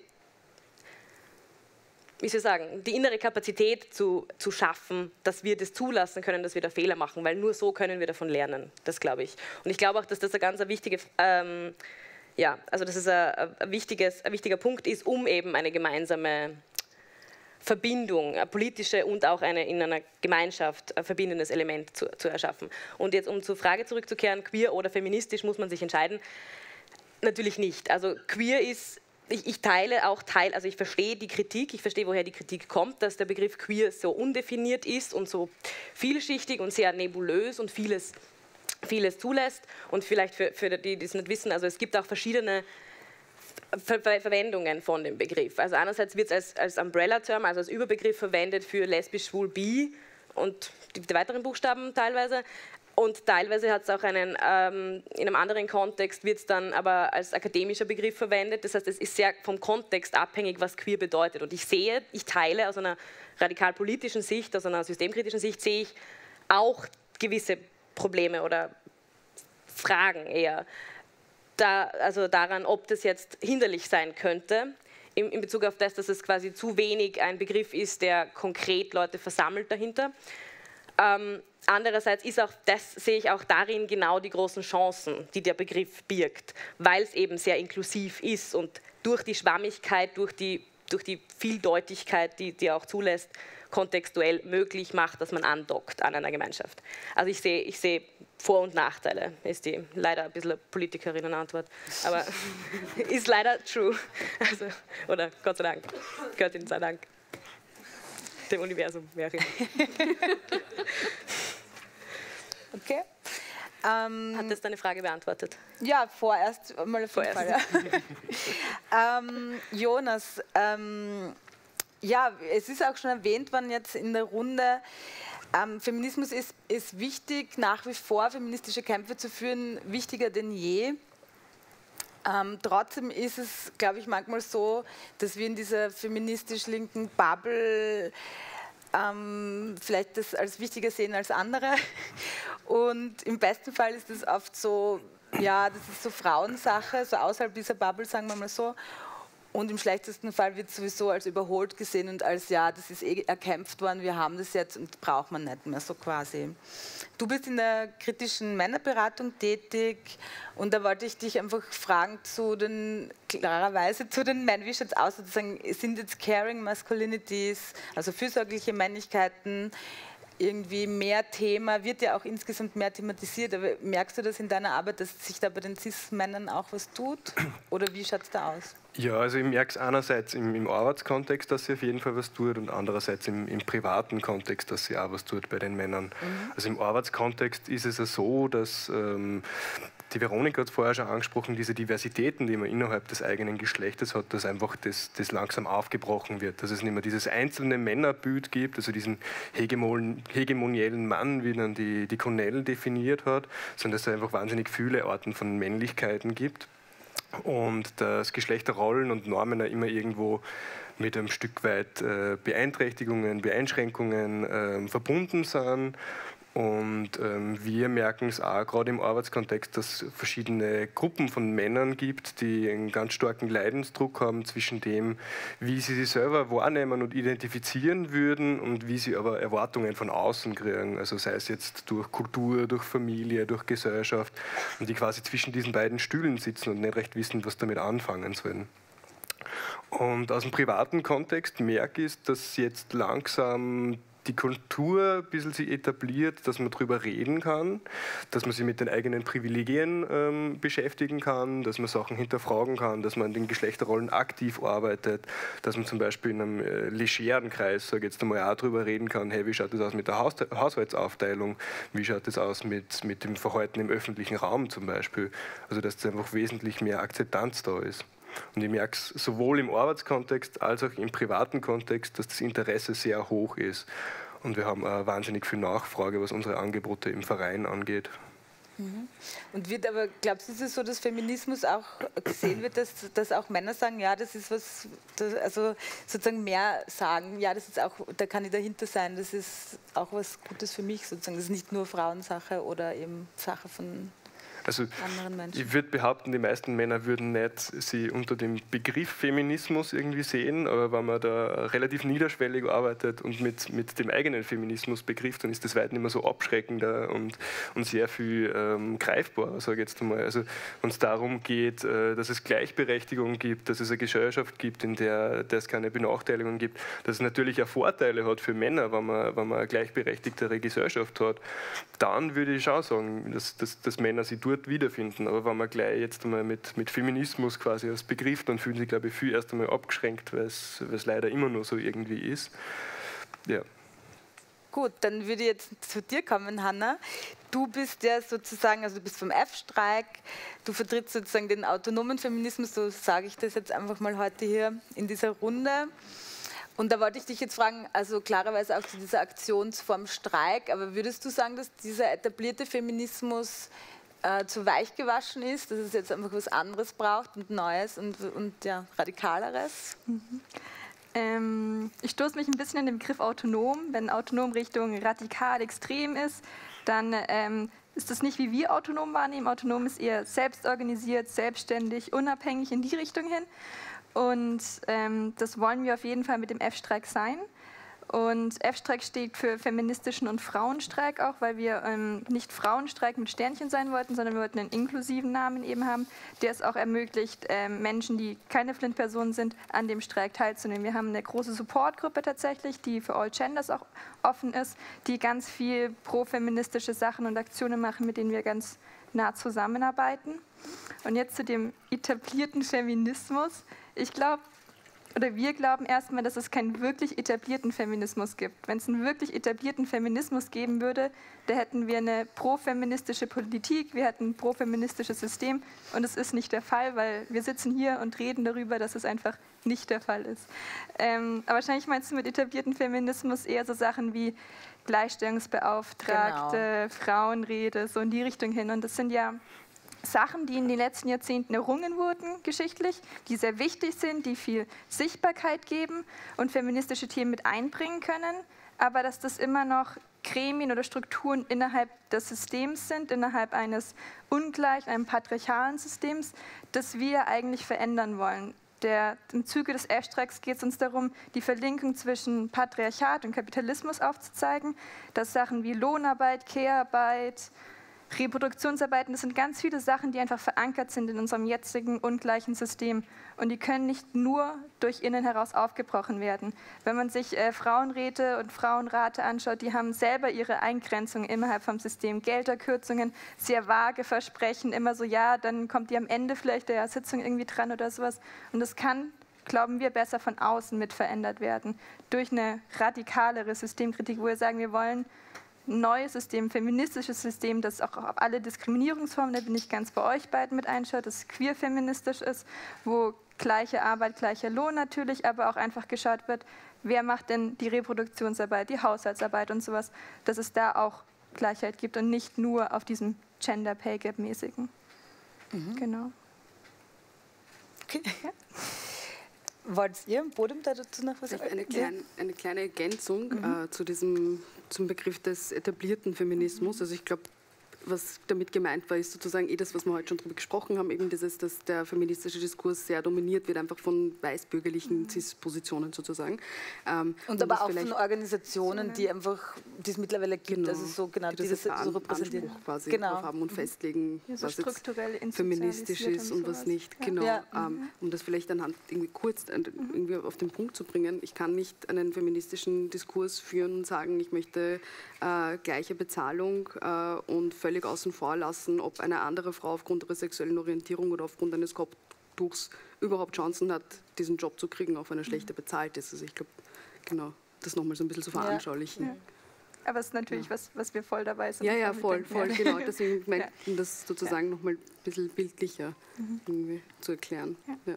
wie soll ich sagen, die innere Kapazität zu, zu schaffen, dass wir das zulassen können, dass wir da Fehler machen, weil nur so können wir davon lernen, das glaube ich. Und ich glaube auch, dass das ein ganz ein wichtige, ähm, ja, also dass es ein, ein, wichtiges, ein wichtiger Punkt ist, um eben eine gemeinsame Verbindung, eine politische und auch eine in einer Gemeinschaft ein verbindendes Element zu, zu erschaffen. Und jetzt, um zur Frage zurückzukehren, queer oder feministisch, muss man sich entscheiden? Natürlich nicht. Also queer ist Ich, ich teile auch Teil, also ich verstehe die Kritik, ich verstehe, woher die Kritik kommt, dass der Begriff queer so undefiniert ist und so vielschichtig und sehr nebulös und vieles, vieles zulässt. Und vielleicht für, für die, die es nicht wissen, also es gibt auch verschiedene Ver Ver Verwendungen von dem Begriff. Also einerseits wird es als, als Umbrella-Term, also als Überbegriff verwendet für lesbisch, schwul, bi und die, die weiteren Buchstaben teilweise. Und teilweise hat es auch einen, ähm, in einem anderen Kontext wird es dann aber als akademischer Begriff verwendet. Das heißt, es ist sehr vom Kontext abhängig, was queer bedeutet. Und ich sehe, ich teile aus einer radikal politischen Sicht, aus einer systemkritischen Sicht, sehe ich auch gewisse Probleme oder Fragen eher da, also daran, ob das jetzt hinderlich sein könnte, in, in Bezug auf das, dass es quasi zu wenig ein Begriff ist, der konkret Leute versammelt dahinter. Ähm, Andererseits ist auch, das sehe ich auch darin genau die großen Chancen, die der Begriff birgt, weil es eben sehr inklusiv ist und durch die Schwammigkeit, durch die, durch die Vieldeutigkeit, die, die auch zulässt, kontextuell möglich macht, dass man andockt an einer Gemeinschaft. Also ich sehe, ich sehe Vor- und Nachteile, ist die leider ein bisschen Politikerinnen-Antwort, aber ist leider true. Also, oder Gott sei Dank, Göttin sei Dank. Dem Universum, wer auch immer. Okay. Ähm, Hat das deine Frage beantwortet? Ja, vorerst mal auf jeden Fall. Ja. ähm, Jonas, ähm, ja, es ist auch schon erwähnt worden jetzt in der Runde, ähm, Feminismus ist, ist wichtig, nach wie vor feministische Kämpfe zu führen, wichtiger denn je. Ähm, trotzdem ist es, glaube ich, manchmal so, dass wir in dieser feministisch-linken Bubble ähm, vielleicht das als wichtiger sehen als andere. Und im besten Fall ist das oft so, ja, das ist so Frauensache, so außerhalb dieser Bubble, sagen wir mal so. Und im schlechtesten Fall wird es sowieso als überholt gesehen und als, ja, das ist eh erkämpft worden, wir haben das jetzt und braucht man nicht mehr, so quasi. Du bist in der kritischen Männerberatung tätig und da wollte ich dich einfach fragen zu den, klarerweise zu den Männern, wie schaut es aus, sozusagen, sind jetzt caring Masculinities, also fürsorgliche Männlichkeiten, irgendwie mehr Thema, wird ja auch insgesamt mehr thematisiert, aber merkst du das in deiner Arbeit, dass sich da bei den Cis-Männern auch was tut? Oder wie schaut es da aus? Ja, also ich merke es einerseits im, im Arbeitskontext, dass sie auf jeden Fall was tut und andererseits im, im privaten Kontext, dass sie auch was tut bei den Männern. Mhm. Also im Arbeitskontext ist es ja so, dass ähm, die Veronika hat es vorher schon angesprochen, diese Diversitäten, die man innerhalb des eigenen Geschlechtes hat, dass einfach das, das langsam aufgebrochen wird, dass es nicht mehr dieses einzelne Männerbild gibt, also diesen hegemon, hegemoniellen Mann, wie dann die, die Connell definiert hat, sondern dass es einfach wahnsinnig viele Arten von Männlichkeiten gibt und dass Geschlechterrollen und Normen ja immer irgendwo mit einem Stück weit äh, Beeinträchtigungen, Beeinschränkungen äh, verbunden sind. Und ähm, wir merken es auch gerade im Arbeitskontext, dass es verschiedene Gruppen von Männern gibt, die einen ganz starken Leidensdruck haben zwischen dem, wie sie sich selber wahrnehmen und identifizieren würden und wie sie aber Erwartungen von außen kriegen. Also sei es jetzt durch Kultur, durch Familie, durch Gesellschaft und die quasi zwischen diesen beiden Stühlen sitzen und nicht recht wissen, was damit anfangen sollen. Und aus dem privaten Kontext merke ich, dass jetzt langsam die Kultur ein bisschen sich etabliert, dass man darüber reden kann, dass man sich mit den eigenen Privilegien ähm, beschäftigen kann, dass man Sachen hinterfragen kann, dass man an den Geschlechterrollen aktiv arbeitet, dass man zum Beispiel in einem äh, legeren Kreis, sage ich jetzt einmal, auch darüber reden kann, hey, wie schaut das aus mit der Haus Haushaltsaufteilung, wie schaut das aus mit, mit dem Verhalten im öffentlichen Raum zum Beispiel. Also dass da einfach wesentlich mehr Akzeptanz da ist. Und ich merke es sowohl im Arbeitskontext als auch im privaten Kontext, dass das Interesse sehr hoch ist. Und wir haben äh, wahnsinnig viel Nachfrage, was unsere Angebote im Verein angeht. Mhm. Und wird aber, glaubst du, ist es so, dass Feminismus auch gesehen wird, dass, dass auch Männer sagen, ja, das ist was, das, also sozusagen mehr sagen, ja, das ist auch, da kann ich dahinter sein, das ist auch was Gutes für mich sozusagen, das ist nicht nur Frauensache oder eben Sache von Also anderen Menschen. Ich würde behaupten, die meisten Männer würden nicht sie unter dem Begriff Feminismus irgendwie sehen, aber wenn man da relativ niederschwellig arbeitet und mit, mit dem eigenen Feminismus begrifft, dann ist das weit nicht mehr so abschreckender und, und sehr viel ähm, greifbarer, sage ich jetzt einmal. Also wenn es darum geht, äh, dass es Gleichberechtigung gibt, dass es eine Gesellschaft gibt, in der, der es keine Benachteiligung gibt, dass es natürlich auch Vorteile hat für Männer, wenn man, wenn man eine gleichberechtigtere Gesellschaft hat, dann würde ich auch sagen, dass, dass, dass Männer sich dort wiederfinden. Aber wenn man gleich jetzt einmal mit, mit Feminismus quasi als Begriff, dann fühlen sie, glaube ich, viel erst einmal abgeschränkt, weil es, weil es leider immer nur so irgendwie ist. Ja. Gut, dann würde ich jetzt zu dir kommen, Hanna. Du bist ja sozusagen, also du bist vom F-Streik, du vertrittst sozusagen den autonomen Feminismus, so sage ich das jetzt einfach mal heute hier in dieser Runde. Und da wollte ich dich jetzt fragen, also klarerweise auch zu dieser Aktionsform Streik, aber würdest du sagen, dass dieser etablierte Feminismus äh, zu weich gewaschen ist, dass es jetzt einfach was anderes braucht und Neues und, und ja, Radikaleres? Mhm. Ähm, ich stoße mich ein bisschen an den Begriff autonom. Wenn autonom Richtung radikal extrem ist, dann ähm, ist das nicht, wie wir autonom wahrnehmen. Autonom ist eher selbstorganisiert, selbstständig, unabhängig in die Richtung hin. Und ähm, das wollen wir auf jeden Fall mit dem F-Streik sein. Und F-Streik steht für feministischen und Frauenstreik auch, weil wir ähm, nicht Frauenstreik mit Sternchen sein wollten, sondern wir wollten einen inklusiven Namen eben haben, der es auch ermöglicht, ähm, Menschen, die keine Flint-Personen sind, an dem Streik teilzunehmen. Wir haben eine große Supportgruppe tatsächlich, die für All Genders auch offen ist, die ganz viel pro-feministische Sachen und Aktionen machen, mit denen wir ganz nah zusammenarbeiten. Und jetzt zu dem etablierten Feminismus. Ich glaube, oder wir glauben erstmal, dass es keinen wirklich etablierten Feminismus gibt. Wenn es einen wirklich etablierten Feminismus geben würde, da hätten wir eine pro-feministische Politik, wir hätten ein pro-feministisches System und es ist nicht der Fall, weil wir sitzen hier und reden darüber, dass es einfach nicht der Fall ist. Ähm, aber wahrscheinlich meinst du mit etablierten Feminismus eher so Sachen wie Gleichstellungsbeauftragte, genau. Frauenrede, so in die Richtung hin. Und das sind ja Sachen, die in den letzten Jahrzehnten errungen wurden, geschichtlich, die sehr wichtig sind, die viel Sichtbarkeit geben und feministische Themen mit einbringen können, aber dass das immer noch Gremien oder Strukturen innerhalb des Systems sind, innerhalb eines ungleich, einem patriarchalen Systems, das wir eigentlich verändern wollen. Der, im Zuge des F-Streiks geht es uns darum, die Verlinkung zwischen Patriarchat und Kapitalismus aufzuzeigen, dass Sachen wie Lohnarbeit, Care-Arbeit, Reproduktionsarbeiten, das sind ganz viele Sachen, die einfach verankert sind in unserem jetzigen ungleichen System. Und die können nicht nur durch innen heraus aufgebrochen werden. Wenn man sich äh, Frauenräte und Frauenrate anschaut, die haben selber ihre Eingrenzungen innerhalb vom System. Gelderkürzungen, sehr vage Versprechen, immer so, ja, dann kommt die am Ende vielleicht der Sitzung irgendwie dran oder sowas. Und das kann, glauben wir, besser von außen mit verändert werden. Durch eine radikalere Systemkritik, wo wir sagen, wir wollen neues System, feministisches System, das auch auf alle Diskriminierungsformen, da bin ich ganz bei euch beiden mit einschaut, das queer-feministisch ist, wo gleiche Arbeit, gleicher Lohn natürlich, aber auch einfach geschaut wird, wer macht denn die Reproduktionsarbeit, die Haushaltsarbeit und sowas, dass es da auch Gleichheit gibt und nicht nur auf diesem Gender Pay Gap mäßigen. Mhm. Genau. Okay. Ja. Wollt ihr im Podium dazu noch was sagen? Eine, klein, eine kleine Ergänzung mhm. äh, zu diesem, zum Begriff des etablierten Feminismus. Also ich glaube, was damit gemeint war, ist sozusagen eh das, was wir heute schon darüber gesprochen haben, eben dieses, dass der feministische Diskurs sehr dominiert wird, einfach von weißbürgerlichen Cis-Positionen sozusagen. Ähm, und, und aber auch von Organisationen, die einfach, die es mittlerweile gibt, genau, also so genau, die die das, das so repräsentieren. Anspruch quasi genau. drauf haben und festlegen, ja, so was jetzt feministisch ist und, und was nicht. Ja. Genau, Ja. ähm, um das vielleicht anhand irgendwie kurz irgendwie auf den Punkt zu bringen. Ich kann nicht einen feministischen Diskurs führen und sagen, ich möchte äh, gleiche Bezahlung äh, und völlig außen vor lassen, ob eine andere Frau aufgrund ihrer sexuellen Orientierung oder aufgrund eines Kopftuchs überhaupt Chancen hat, diesen Job zu kriegen, auch wenn er schlechter bezahlt ist. Also ich glaube, genau, das nochmal so ein bisschen zu veranschaulichen. Ja. Ja. Aber es ist natürlich ja. was, was wir voll dabei sind. Ja, ja, voll, voll, ja. genau. Deswegen meint ja. das sozusagen ja. nochmal ein bisschen bildlicher mhm. irgendwie zu erklären. Ja. Ja.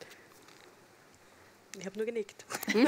Ich habe nur genickt.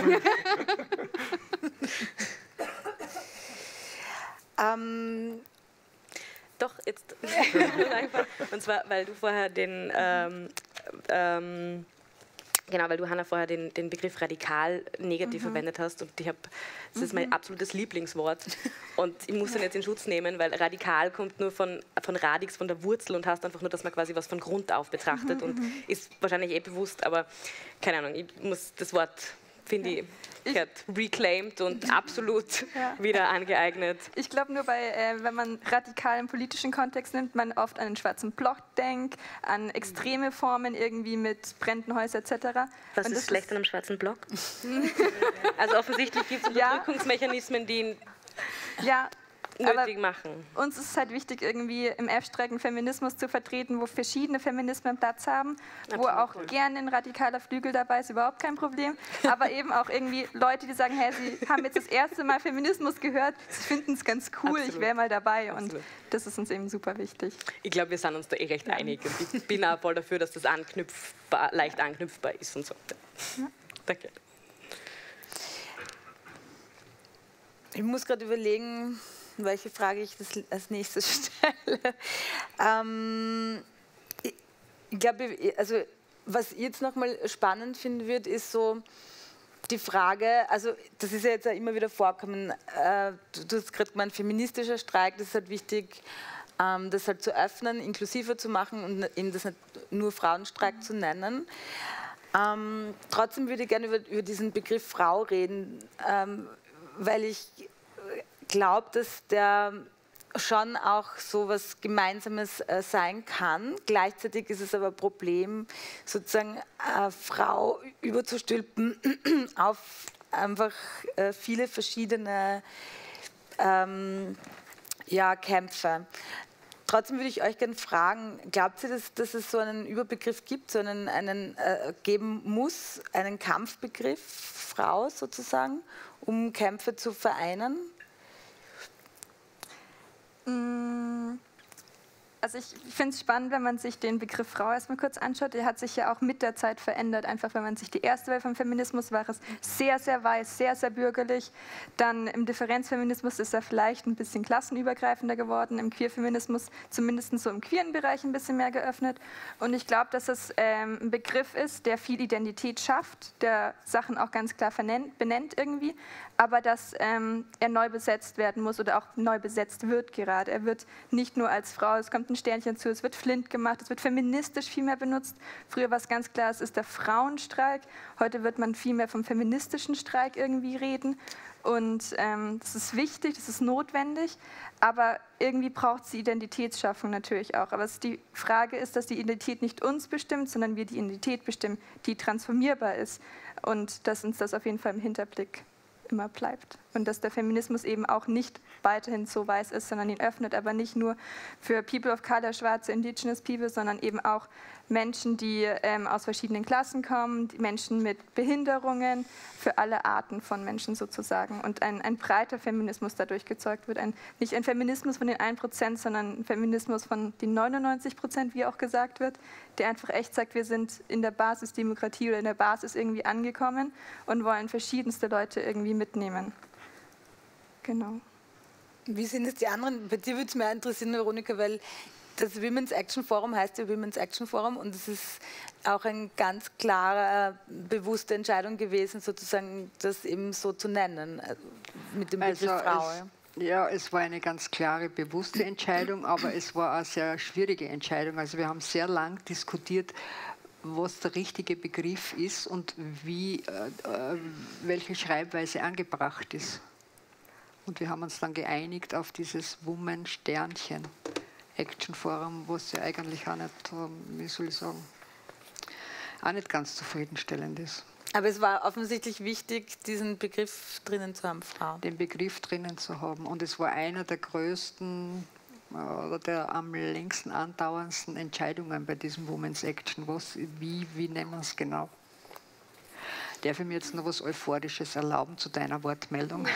ähm, Doch, jetzt. Und zwar, weil du vorher den, ähm, ähm, genau, weil du, Hanna, vorher den, den Begriff radikal negativ mhm. verwendet hast und ich habe, das ist mein absolutes Lieblingswort und ich muss den jetzt in Schutz nehmen, weil radikal kommt nur von, von Radix, von der Wurzel und heißt einfach nur, dass man quasi was von Grund auf betrachtet mhm. und ist wahrscheinlich eh bewusst, aber keine Ahnung, ich muss das Wort, finde ich, hat reclaimed und absolut ja. wieder angeeignet. Ich glaube nur, bei, äh, wenn man radikal im politischen Kontext nimmt, man oft an den schwarzen Block denkt, an extreme Formen irgendwie mit brennenden Häusern et cetera. Was und ist schlecht an einem schwarzen Block? Also offensichtlich gibt es Unterdrückungsmechanismen, die ihn ja, nötig machen. Uns ist es halt wichtig, irgendwie im F-Streik einen Feminismus zu vertreten, wo verschiedene Feminismen Platz haben, Absolut wo auch cool. gerne ein radikaler Flügel dabei ist, überhaupt kein Problem. Aber eben auch irgendwie Leute, die sagen, hey, sie haben jetzt das erste Mal Feminismus gehört, sie finden es ganz cool, Absolut. ich wäre mal dabei. Absolut. Und das ist uns eben super wichtig. Ich glaube, wir sind uns da eh recht ja. einig. Und ich bin auch voll dafür, dass das anknüpfbar, leicht anknüpfbar ist und so. Ja. Danke. Ich muss gerade überlegen, welche Frage ich das als nächstes stelle. Ähm, ich ich glaube, also was ich jetzt nochmal spannend finden wird, ist so die Frage, also das ist ja jetzt auch immer wieder vorkommen, äh, du, du hast gerade gemeint, feministischer Streik, das ist halt wichtig, ähm, das halt zu öffnen, inklusiver zu machen und eben das nicht nur Frauenstreik zu nennen. Ähm, trotzdem würde ich gerne über, über diesen Begriff Frau reden, ähm, weil ich glaube, dass der schon auch so was Gemeinsames äh, sein kann. Gleichzeitig ist es aber ein Problem, sozusagen eine Frau überzustülpen auf einfach äh, viele verschiedene ähm, ja, Kämpfe. Trotzdem würde ich euch gerne fragen, glaubt ihr, dass, dass es so einen Überbegriff gibt, so einen, einen äh, geben muss, einen Kampfbegriff Frau sozusagen, um Kämpfe zu vereinen? Also ich finde es spannend, wenn man sich den Begriff Frau erstmal kurz anschaut. Der hat sich ja auch mit der Zeit verändert. Einfach wenn man sich die erste Welle vom Feminismus war es sehr, sehr weiß, sehr, sehr bürgerlich. Dann im Differenzfeminismus ist er vielleicht ein bisschen klassenübergreifender geworden. Im Queerfeminismus zumindest so im queeren Bereich ein bisschen mehr geöffnet. Und ich glaube, dass es ähm, ein Begriff ist, der viel Identität schafft, der Sachen auch ganz klar vernennt, benennt irgendwie, aber dass ähm, er neu besetzt werden muss oder auch neu besetzt wird gerade. Er wird nicht nur als Frau, es kommt ein Sternchen zu, es wird Flint gemacht, es wird feministisch viel mehr benutzt. Früher war es ganz klar, es ist der Frauenstreik. Heute wird man viel mehr vom feministischen Streik irgendwie reden. Und ähm, das ist wichtig, das ist notwendig, aber irgendwie braucht es die Identitätsschaffung natürlich auch. Aber die Frage ist, dass die Identität nicht uns bestimmt, sondern wir die Identität bestimmen, die transformierbar ist. Und dass uns das auf jeden Fall im Hinterblick immer bleibt. Und dass der Feminismus eben auch nicht weiterhin so weiß ist, sondern ihn öffnet, aber nicht nur für People of Color, schwarze, Indigenous People, sondern eben auch Menschen, die ähm, aus verschiedenen Klassen kommen, die Menschen mit Behinderungen, für alle Arten von Menschen sozusagen. Und ein, ein breiter Feminismus dadurch gezeugt wird. Ein, nicht ein Feminismus von den ein Prozent, sondern ein Feminismus von den neunundneunzig Prozent, wie auch gesagt wird, der einfach echt sagt, wir sind in der Basisdemokratie oder in der Basis irgendwie angekommen und wollen verschiedenste Leute irgendwie mitnehmen. Genau. Wie sind es die anderen? Bei dir würde es mich interessieren, Veronika, weil das Women's Action Forum heißt ja Women's Action Forum und es ist auch eine ganz klare, bewusste Entscheidung gewesen, sozusagen das eben so zu nennen, mit dem Begriff also Frau. Es, ja, es war eine ganz klare, bewusste Entscheidung, aber es war eine sehr schwierige Entscheidung. Also wir haben sehr lang diskutiert, was der richtige Begriff ist und wie, äh, welche Schreibweise angebracht ist. Und wir haben uns dann geeinigt auf dieses Woman-Sternchen. Action Forum, was ja eigentlich auch nicht, wie soll ich sagen, auch nicht ganz zufriedenstellend ist. Aber es war offensichtlich wichtig, diesen Begriff drinnen zu haben, Frau. Den Begriff drinnen zu haben. Und es war einer der größten oder der am längsten andauerndsten Entscheidungen bei diesem Women's Action. Was, wie, wie nennen wir es genau? Darf ich mir jetzt noch was Euphorisches erlauben zu deiner Wortmeldung?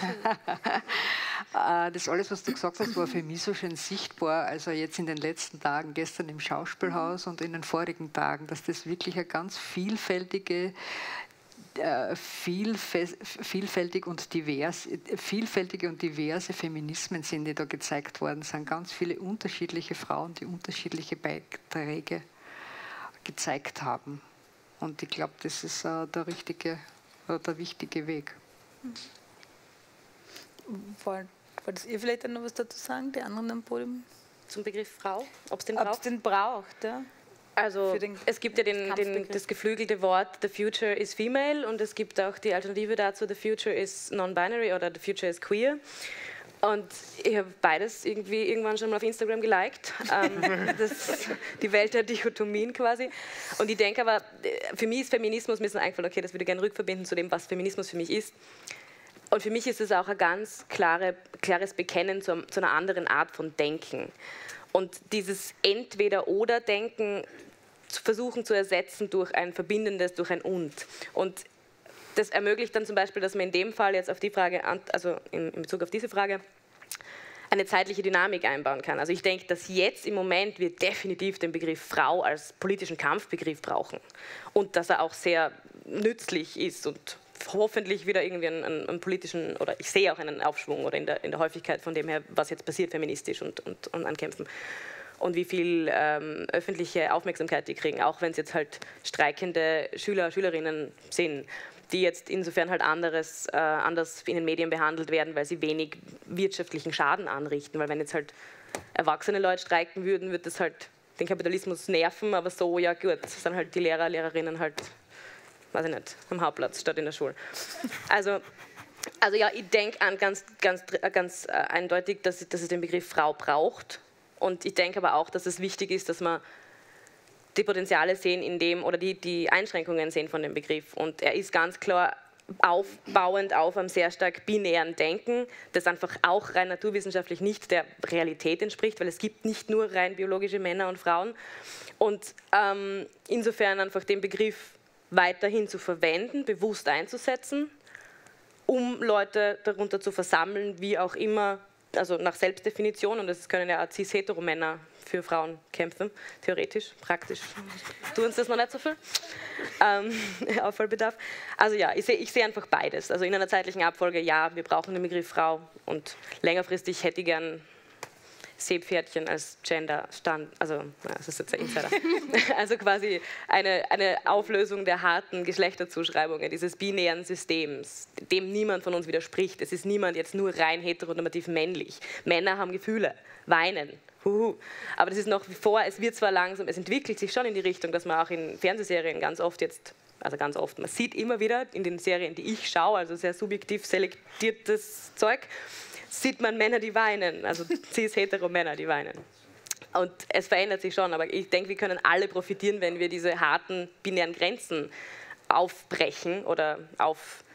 Das alles, was du gesagt hast, war für mich so schön sichtbar, also jetzt in den letzten Tagen, gestern im Schauspielhaus und in den vorigen Tagen, dass das wirklich eine ganz vielfältige, äh, vielfältig und divers, vielfältige und diverse Feminismen sind, die da gezeigt worden sind. Ganz viele unterschiedliche Frauen, die unterschiedliche Beiträge gezeigt haben. Und ich glaube, das ist äh, der richtige, äh, der wichtige Weg. Wollt, wolltet ihr vielleicht noch was dazu sagen, die anderen am Podium? Zum Begriff Frau, ob es den Ob braucht? es den braucht, ja. Also den es gibt ja den, den, das geflügelte Wort The Future is Female und es gibt auch die Alternative dazu, The Future is Non-Binary oder The Future is Queer. Und ich habe beides irgendwie irgendwann schon mal auf Instagram geliked. Ähm, das, die Welt der Dichotomien quasi. Und ich denke aber, für mich ist Feminismus, mir ist eingefallen, okay, das würde ich gerne rückverbinden zu dem, was Feminismus für mich ist. Und für mich ist es auch ein ganz klare, klares Bekennen zu, zu einer anderen Art von Denken. Und dieses Entweder-Oder-Denken zu versuchen zu ersetzen durch ein Verbindendes, durch ein Und. Und das ermöglicht dann zum Beispiel, dass man in dem Fall jetzt auf die Frage, also in, in Bezug auf diese Frage, eine zeitliche Dynamik einbauen kann. Also ich denke, dass jetzt im Moment wir definitiv den Begriff Frau als politischen Kampfbegriff brauchen und dass er auch sehr nützlich ist und hoffentlich wieder irgendwie einen, einen, einen politischen, oder ich sehe auch einen Aufschwung oder in der, in der Häufigkeit von dem her, was jetzt passiert feministisch und, und, und an Kämpfen. Und wie viel ähm, öffentliche Aufmerksamkeit die kriegen, auch wenn es jetzt halt streikende Schüler, Schülerinnen sind, die jetzt insofern halt anderes, äh, anders in den Medien behandelt werden, weil sie wenig wirtschaftlichen Schaden anrichten. Weil wenn jetzt halt erwachsene Leute streiken würden, würde das halt den Kapitalismus nerven, aber so, ja gut, das sind halt die Lehrer, Lehrerinnen halt, weiß ich nicht, am Hauptplatz statt in der Schule. Also, also ja, ich denke an ganz, ganz, ganz äh, eindeutig, dass, dass es den Begriff Frau braucht. Und ich denke aber auch, dass es wichtig ist, dass man die Potenziale sehen in dem, oder die, die Einschränkungen sehen von dem Begriff. Und er ist ganz klar aufbauend auf einem sehr stark binären Denken, das einfach auch rein naturwissenschaftlich nicht der Realität entspricht, weil es gibt nicht nur rein biologische Männer und Frauen. Und ähm, insofern einfach den Begriff weiterhin zu verwenden, bewusst einzusetzen, um Leute darunter zu versammeln, wie auch immer, also nach Selbstdefinition, und das können ja auch cis-hetero-Männer für Frauen kämpfen, theoretisch, praktisch tun sie das noch nicht so viel, ähm, Aufholbedarf. Also ja, ich sehe ich seh einfach beides, also in einer zeitlichen Abfolge, ja, wir brauchen den Begriff Frau und längerfristig hätte ich gern Seepferdchen als Gender-Stand, also na, das ist jetzt ein Insider, also quasi eine, eine Auflösung der harten Geschlechterzuschreibungen, dieses binären Systems, dem niemand von uns widerspricht. Es ist niemand jetzt nur rein heteronormativ männlich. Männer haben Gefühle, weinen, huhu. Aber das ist noch vor, es wird zwar langsam, es entwickelt sich schon in die Richtung, dass man auch in Fernsehserien ganz oft jetzt, also ganz oft, man sieht immer wieder in den Serien, die ich schaue, also sehr subjektiv selektiertes Zeug, sieht man Männer, die weinen, also cis-hetero-Männer, die weinen. Und es verändert sich schon, aber ich denke, wir können alle profitieren, wenn wir diese harten binären Grenzen aufbrechen oder auf,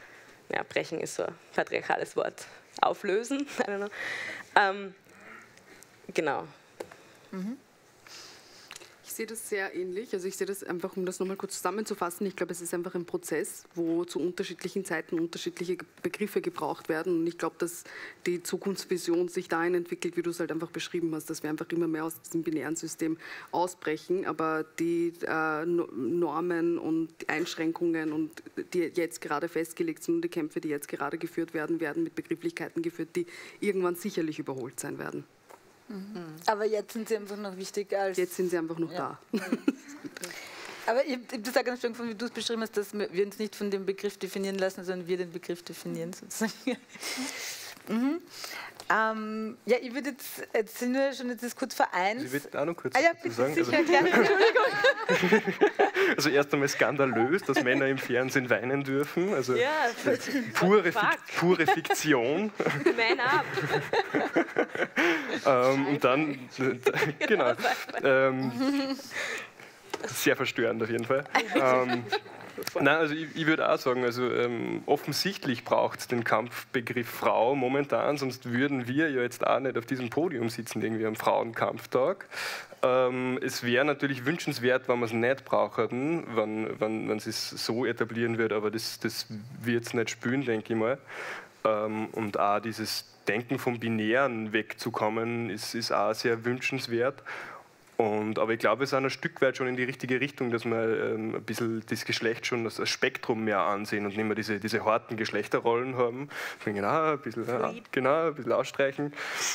ja, brechen ist so ein patriarchales Wort, auflösen. I don't know. Ähm, genau. Mhm. Ich sehe das sehr ähnlich. Also ich sehe das einfach, um das nochmal kurz zusammenzufassen, ich glaube, es ist einfach ein Prozess, wo zu unterschiedlichen Zeiten unterschiedliche Begriffe gebraucht werden. Und ich glaube, dass die Zukunftsvision sich dahin entwickelt, wie du es halt einfach beschrieben hast, dass wir einfach immer mehr aus diesem binären System ausbrechen. Aber die äh, Normen und die Einschränkungen, und die jetzt gerade festgelegt sind und die Kämpfe, die jetzt gerade geführt werden, werden mit Begrifflichkeiten geführt, die irgendwann sicherlich überholt sein werden. Mhm. Aber jetzt sind sie einfach noch wichtig als... Jetzt sind sie einfach noch ja. da. Aber ich habe das auch ganz schön gefunden, wie du es beschrieben hast, dass wir uns nicht von dem Begriff definieren lassen, sondern wir den Begriff definieren sozusagen. Mhm. Ähm, ja, ich würde jetzt, jetzt sind wir schon jetzt ist kurz vereint. Ich würde auch noch kurz ah, ja, bitte, sagen. Sicher, Also, gerne, Entschuldigung. Also erst einmal skandalös, dass Männer im Fernsehen weinen dürfen. Also ja, pure, Fik pure Fiktion. Man ab. ähm, und dann, genau, ähm, sehr verstörend auf jeden Fall. Ähm, Nein, also ich, ich würde auch sagen, also ähm, offensichtlich braucht es den Kampfbegriff Frau momentan, sonst würden wir ja jetzt auch nicht auf diesem Podium sitzen, irgendwie am Frauenkampftag. Ähm, es wäre natürlich wünschenswert, wenn wir es nicht brauchen, wenn, wenn, wenn es es so etablieren wird, aber das, das wird es nicht spüren, denke ich mal. Ähm, und auch dieses Denken vom Binären wegzukommen, ist, ist auch sehr wünschenswert. Und, aber ich glaube, wir sind ein Stück weit schon in die richtige Richtung, dass wir ähm, ein bisschen das Geschlecht schon als Spektrum mehr ansehen und nicht mehr diese, diese harten Geschlechterrollen haben. Genau, ein bisschen, ja, genau, ein bisschen ausstreichen.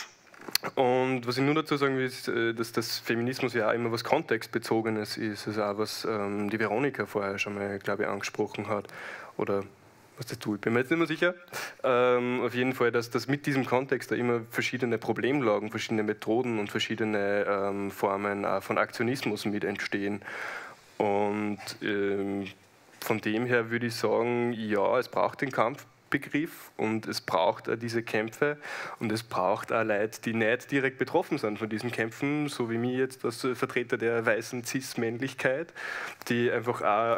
Und was ich nur dazu sagen will, ist, dass das Feminismus ja auch immer was Kontextbezogenes ist. Also auch was ähm, die Veronika vorher schon mal, glaube ich, angesprochen hat. Oder was das tut, bin mir jetzt nicht mehr sicher. Ähm, auf jeden Fall, dass, dass mit diesem Kontext da immer verschiedene Problemlagen, verschiedene Methoden und verschiedene ähm, Formen auch von Aktionismus mit entstehen. Und ähm, von dem her würde ich sagen, ja, es braucht den Kampfbegriff und es braucht auch diese Kämpfe und es braucht auch Leute, die nicht direkt betroffen sind von diesen Kämpfen, so wie mich jetzt als Vertreter der weißen Cis-Männlichkeit, die einfach auch,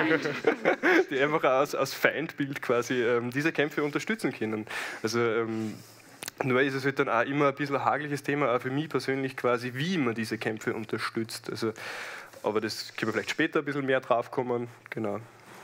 die einfach auch aus, aus Feindbild quasi ähm, diese Kämpfe unterstützen können. Also ähm, nur ist es halt dann auch immer ein bisschen ein hagliches Thema, auch für mich persönlich quasi, wie man diese Kämpfe unterstützt. Also, aber das können wir vielleicht später ein bisschen mehr drauf kommen. Genau.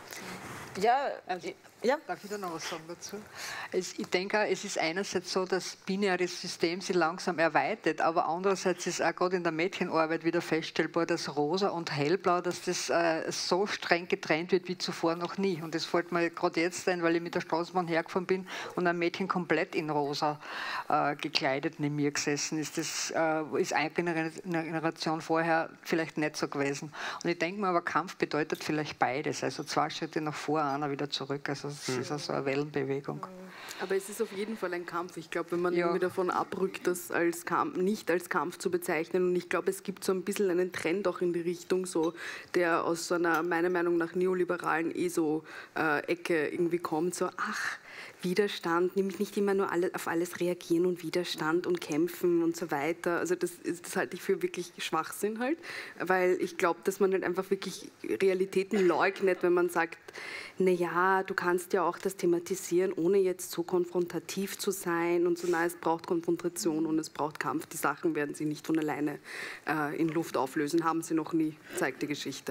Ja, also, ja. Darf ich da noch was sagen dazu? Es, ich denke, es ist einerseits so, dass das binäre System sich langsam erweitert, aber andererseits ist auch gerade in der Mädchenarbeit wieder feststellbar, dass rosa und hellblau, dass das äh, so streng getrennt wird wie zuvor noch nie. Und das fällt mir gerade jetzt ein, weil ich mit der Straßenbahn hergefahren bin und ein Mädchen komplett in rosa äh, gekleidet neben mir gesessen ist. Das äh, ist eine Generation vorher vielleicht nicht so gewesen. Und ich denke mir aber, Kampf bedeutet vielleicht beides. Also zwei Schritte nach vor, einer wieder zurück. Also es ist also eine Wellenbewegung. Aber es ist auf jeden Fall ein Kampf. Ich glaube, wenn man ja. irgendwie davon abrückt, das als Kampf, nicht als Kampf zu bezeichnen, und ich glaube, es gibt so ein bisschen einen Trend auch in die Richtung, so, der aus so einer, meiner Meinung nach, neoliberalen E S O-Ecke irgendwie kommt, so, ach, Widerstand, nämlich nicht immer nur alle, auf alles reagieren und Widerstand und kämpfen und so weiter. Also das, das halte ich für wirklich Schwachsinn halt, weil ich glaube, dass man halt einfach wirklich Realitäten leugnet, wenn man sagt, naja, du kannst ja auch das thematisieren, ohne jetzt so konfrontativ zu sein und so, nein, es braucht Konfrontation und es braucht Kampf. Die Sachen werden sich nicht von alleine äh, in Luft auflösen, haben sie noch nie, zeigt die Geschichte.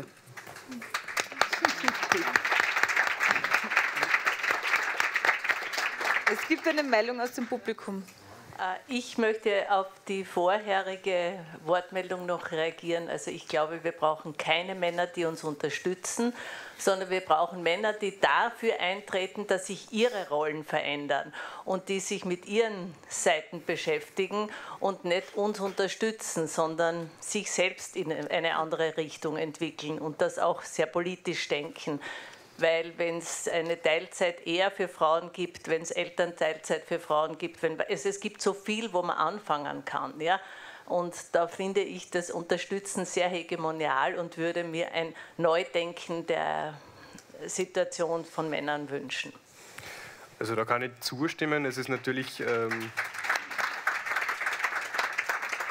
Es gibt eine Meldung aus dem Publikum. Ich möchte auf die vorherige Wortmeldung noch reagieren. Also ich glaube, wir brauchen keine Männer, die uns unterstützen, sondern wir brauchen Männer, die dafür eintreten, dass sich ihre Rollen verändern und die sich mit ihren Seiten beschäftigen und nicht uns unterstützen, sondern sich selbst in eine andere Richtung entwickeln und das auch sehr politisch denken. Weil wenn es eine Teilzeit eher für Frauen gibt, wenn es Elternteilzeit für Frauen gibt, wenn, es, es gibt so viel, wo man anfangen kann. Ja? Und da finde ich das Unterstützen sehr hegemonial und würde mir ein Neudenken der Situation von Männern wünschen. Also da kann ich zustimmen. Es ist natürlich... Ähm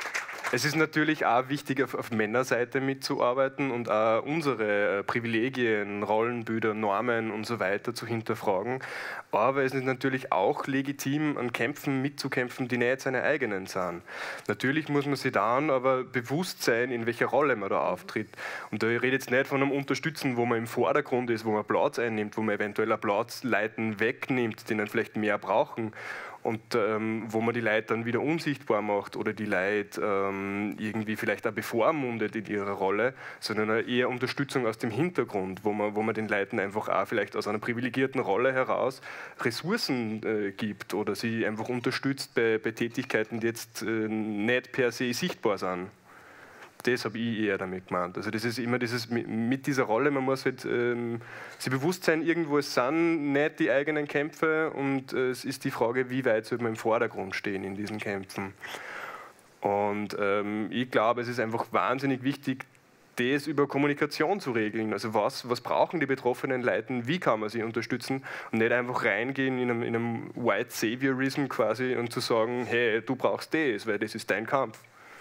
Es ist natürlich auch wichtig, auf, auf Männerseite mitzuarbeiten und auch unsere Privilegien, Rollenbilder, Normen und so weiter zu hinterfragen. Aber es ist natürlich auch legitim, an Kämpfen mitzukämpfen, die nicht seine eigenen sind. Natürlich muss man sich dann aber bewusst sein, in welcher Rolle man da auftritt. Und da rede ich jetzt nicht von einem Unterstützen, wo man im Vordergrund ist, wo man Platz einnimmt, wo man eventuell Platz Leuten wegnimmt, die dann vielleicht mehr brauchen. Und ähm, wo man die Leute dann wieder unsichtbar macht oder die Leute ähm, irgendwie vielleicht auch bevormundet in ihrer Rolle, sondern eher Unterstützung aus dem Hintergrund, wo man, wo man den Leuten einfach auch vielleicht aus einer privilegierten Rolle heraus Ressourcen äh, gibt oder sie einfach unterstützt bei, bei Tätigkeiten, die jetzt äh, nicht per se sichtbar sind. Das habe ich eher damit gemeint. Also das ist immer dieses mit dieser Rolle, man muss halt ähm, sich bewusst sein, irgendwo es sind nicht die eigenen Kämpfe und äh, es ist die Frage, wie weit sollte man im Vordergrund stehen in diesen Kämpfen. Und ähm, ich glaube, es ist einfach wahnsinnig wichtig, das über Kommunikation zu regeln. Also was, was brauchen die betroffenen Leute, wie kann man sie unterstützen und nicht einfach reingehen in einem, in einem White Saviorism quasi und zu sagen, hey, du brauchst das, weil das ist dein Kampf.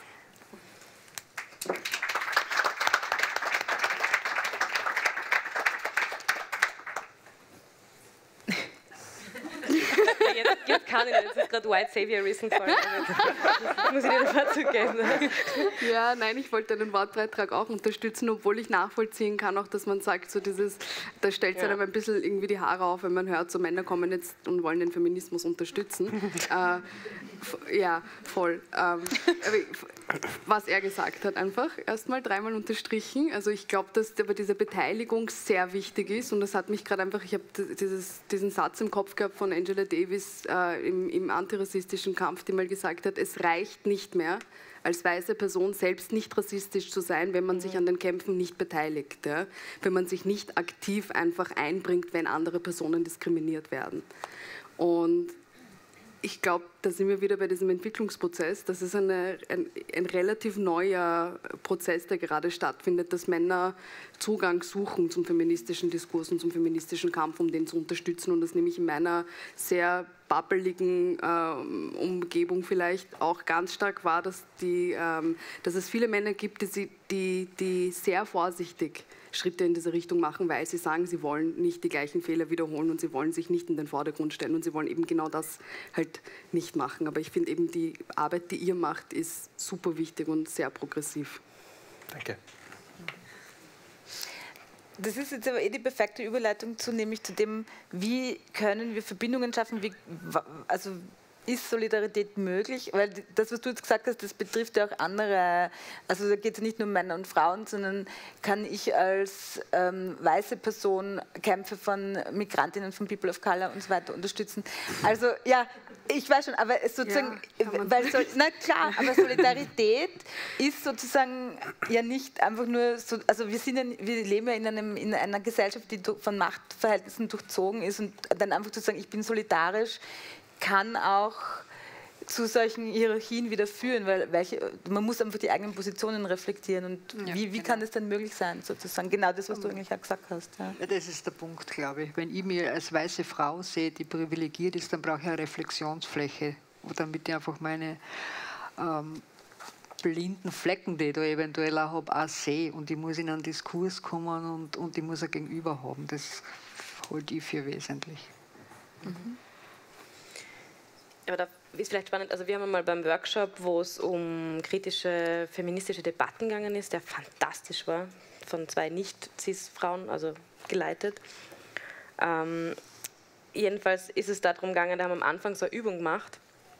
Jetzt, jetzt kann ich nicht, jetzt ist gerade White Saviorism gefallen. Muss ich dir dazu geben. Ja, nein, ich wollte den Wortbeitrag auch unterstützen, obwohl ich nachvollziehen kann, auch dass man sagt, so dieses, da stellt sich ja. einem ein bisschen irgendwie die Haare auf, wenn man hört, so Männer kommen jetzt und wollen den Feminismus unterstützen. äh, ja, voll. Ähm, was er gesagt hat, einfach erstmal dreimal unterstrichen. Also ich glaube, dass aber diese Beteiligung sehr wichtig ist und das hat mich gerade einfach, ich habe diesen Satz im Kopf gehabt von Angela Davis äh, im, im antirassistischen Kampf, die mal gesagt hat, es reicht nicht mehr, als weiße Person selbst nicht rassistisch zu sein, wenn man sich an den Kämpfen nicht beteiligt. Ja? Wenn man sich nicht aktiv einfach einbringt, wenn andere Personen diskriminiert werden. Und ich glaube, da sind wir wieder bei diesem Entwicklungsprozess. Das ist eine, ein, ein relativ neuer Prozess, der gerade stattfindet, dass Männer Zugang suchen zum feministischen Diskurs und zum feministischen Kampf, um den zu unterstützen. Und das nehme ich in meiner sehr babbeligen äh, Umgebung vielleicht auch ganz stark wahr, dass, die, ähm, dass es viele Männer gibt, die, die, die sehr vorsichtig Schritte in diese Richtung machen, weil sie sagen, sie wollen nicht die gleichen Fehler wiederholen und sie wollen sich nicht in den Vordergrund stellen und sie wollen eben genau das halt nicht machen. Aber ich finde eben, die Arbeit, die ihr macht, ist super wichtig und sehr progressiv. Danke. Das ist jetzt aber eh die perfekte Überleitung zu, nämlich zu dem, wie können wir Verbindungen schaffen, wie, also ist Solidarität möglich? Weil das, was du jetzt gesagt hast, das betrifft ja auch andere, also da geht es nicht nur um Männer und Frauen, sondern kann ich als ähm, weiße Person Kämpfe von Migrantinnen, von People of Color und so weiter unterstützen. Also ja, ich weiß schon, aber es sozusagen, ja, weil so, na klar, aber Solidarität ist sozusagen ja nicht einfach nur so, also wir sind ja, wir leben ja in, einem, in einer Gesellschaft, die von Machtverhältnissen durchzogen ist und dann einfach zu sagen, ich bin solidarisch, kann auch zu solchen Hierarchien wieder führen, weil welche, man muss einfach die eigenen Positionen reflektieren und ja, wie, wie genau. kann das denn möglich sein, sozusagen? Genau das, was du eigentlich auch gesagt hast. Ja. Ja, das ist der Punkt, glaube ich. Wenn ich mir als weiße Frau sehe, die privilegiert ist, dann brauche ich eine Reflexionsfläche, damit ich einfach meine ähm, blinden Flecken, die ich da eventuell auch habe, auch sehe und ich muss in einen Diskurs kommen und, und ich muss ein Gegenüber haben. Das halte ich für wesentlich. Mhm. Aber da ist vielleicht spannend, also wir haben mal beim Workshop, wo es um kritische feministische Debatten gegangen ist, der fantastisch war, von zwei Nicht-Cis-Frauen, also geleitet. Ähm, jedenfalls ist es darum gegangen, da haben wir am Anfang so eine Übung gemacht,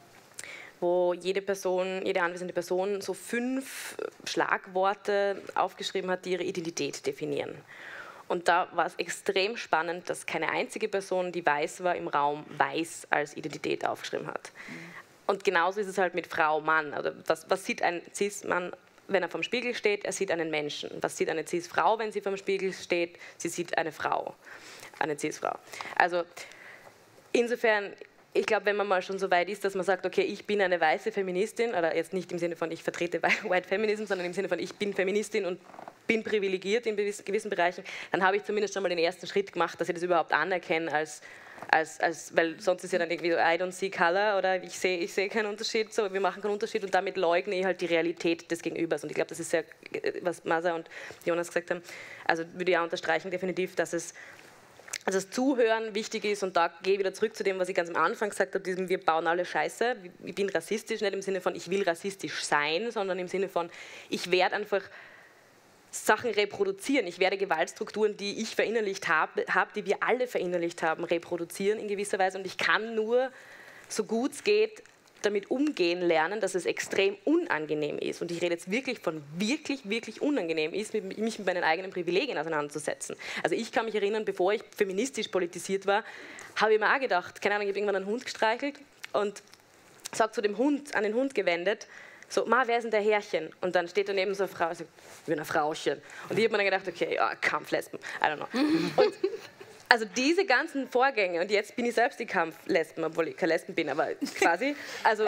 wo jede Person, jede anwesende Person so fünf Schlagworte aufgeschrieben hat, die ihre Identität definieren. Und da war es extrem spannend, dass keine einzige Person, die weiß war, im Raum weiß als Identität aufgeschrieben hat. Mhm. Und genauso ist es halt mit Frau, Mann. Also was, was sieht ein Cis-Mann, wenn er vom Spiegel steht? Er sieht einen Menschen. Was sieht eine Cis-Frau, wenn sie vom Spiegel steht? Sie sieht eine Frau, eine Cis-Frau. Also insofern, ich glaube, wenn man mal schon so weit ist, dass man sagt, okay, ich bin eine weiße Feministin, oder jetzt nicht im Sinne von, ich vertrete White Feminism, sondern im Sinne von, ich bin Feministin und bin privilegiert in gewissen Bereichen, dann habe ich zumindest schon mal den ersten Schritt gemacht, dass ich das überhaupt anerkenne als Als, als, weil sonst ist ja dann irgendwie so, I don't see color oder ich sehe ich seh keinen Unterschied, so, wir machen keinen Unterschied und damit leugne ich halt die Realität des Gegenübers. Und ich glaube, das ist ja, was Masa und Jonas gesagt haben, also würde ich auch unterstreichen definitiv, dass es Also das Zuhören wichtig ist, und da gehe ich wieder zurück zu dem, was ich ganz am Anfang gesagt habe, diesem wir bauen alle Scheiße. Ich bin rassistisch, nicht im Sinne von ich will rassistisch sein, sondern im Sinne von ich werde einfach Sachen reproduzieren. Ich werde Gewaltstrukturen, die ich verinnerlicht habe, hab, die wir alle verinnerlicht haben, reproduzieren in gewisser Weise, und ich kann nur, so gut es geht, damit umgehen lernen, dass es extrem unangenehm ist. Und ich rede jetzt wirklich von wirklich, wirklich unangenehm ist, mich mit meinen eigenen Privilegien auseinanderzusetzen. Also ich kann mich erinnern, bevor ich feministisch politisiert war, habe ich mir auch gedacht, keine Ahnung, ich habe irgendwann einen Hund gestreichelt und sage zu dem Hund, an den Hund gewendet, so, Ma, wer ist denn der Herrchen? Und dann steht daneben so eine Frau, sagt, ich bin ein Frauchen. Und ich habe mir dann gedacht, okay, ja, Kampflesben, I don't know. Und also diese ganzen Vorgänge, und jetzt bin ich selbst die Kampflesben, obwohl ich keine Lesben bin, aber quasi, also,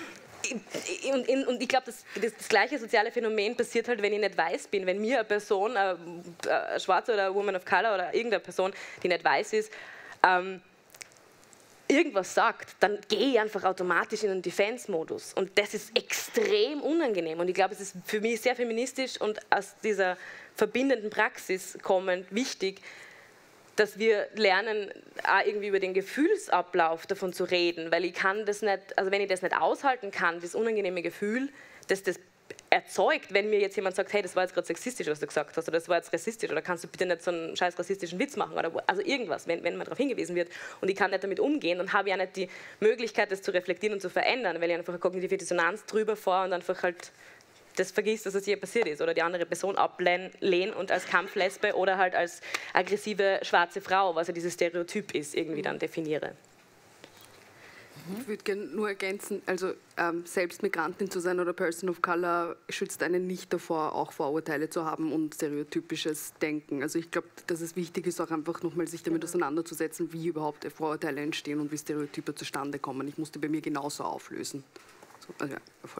und, und ich glaube, das, das, das gleiche soziale Phänomen passiert halt, wenn ich nicht weiß bin, wenn mir eine Person, eine, eine Schwarze oder eine Woman of Color oder irgendeine Person, die nicht weiß ist, ähm, irgendwas sagt, dann gehe ich einfach automatisch in einen Defense-Modus. Und das ist extrem unangenehm. Und ich glaube, es ist für mich sehr feministisch und aus dieser verbindenden Praxis kommend wichtig, dass wir lernen, auch irgendwie über den Gefühlsablauf davon zu reden. Weil ich kann das nicht, also wenn ich das nicht aushalten kann, das unangenehme Gefühl, dass das erzeugt, wenn mir jetzt jemand sagt, hey, das war jetzt gerade sexistisch, was du gesagt hast, oder das war jetzt rassistisch, oder kannst du bitte nicht so einen scheiß rassistischen Witz machen, oder also irgendwas, wenn, wenn man darauf hingewiesen wird und ich kann nicht damit umgehen, dann habe ich ja nicht die Möglichkeit, das zu reflektieren und zu verändern, weil ich einfach eine kognitive Dissonanz drüber fahre und einfach halt das vergisst, dass es hier passiert ist, oder die andere Person ablehne und als Kampflesbe oder halt als aggressive schwarze Frau, was ja dieses Stereotyp ist, irgendwie dann definiere. Ich würde gerne nur ergänzen, also ähm, selbst Migrantin zu sein oder Person of Color schützt einen nicht davor, auch Vorurteile zu haben und stereotypisches Denken. Also ich glaube, dass es wichtig ist, auch einfach nochmal sich damit auseinanderzusetzen, wie überhaupt Vorurteile entstehen und wie Stereotype zustande kommen. Ich musste bei mir genauso auflösen. So, also ja, voll.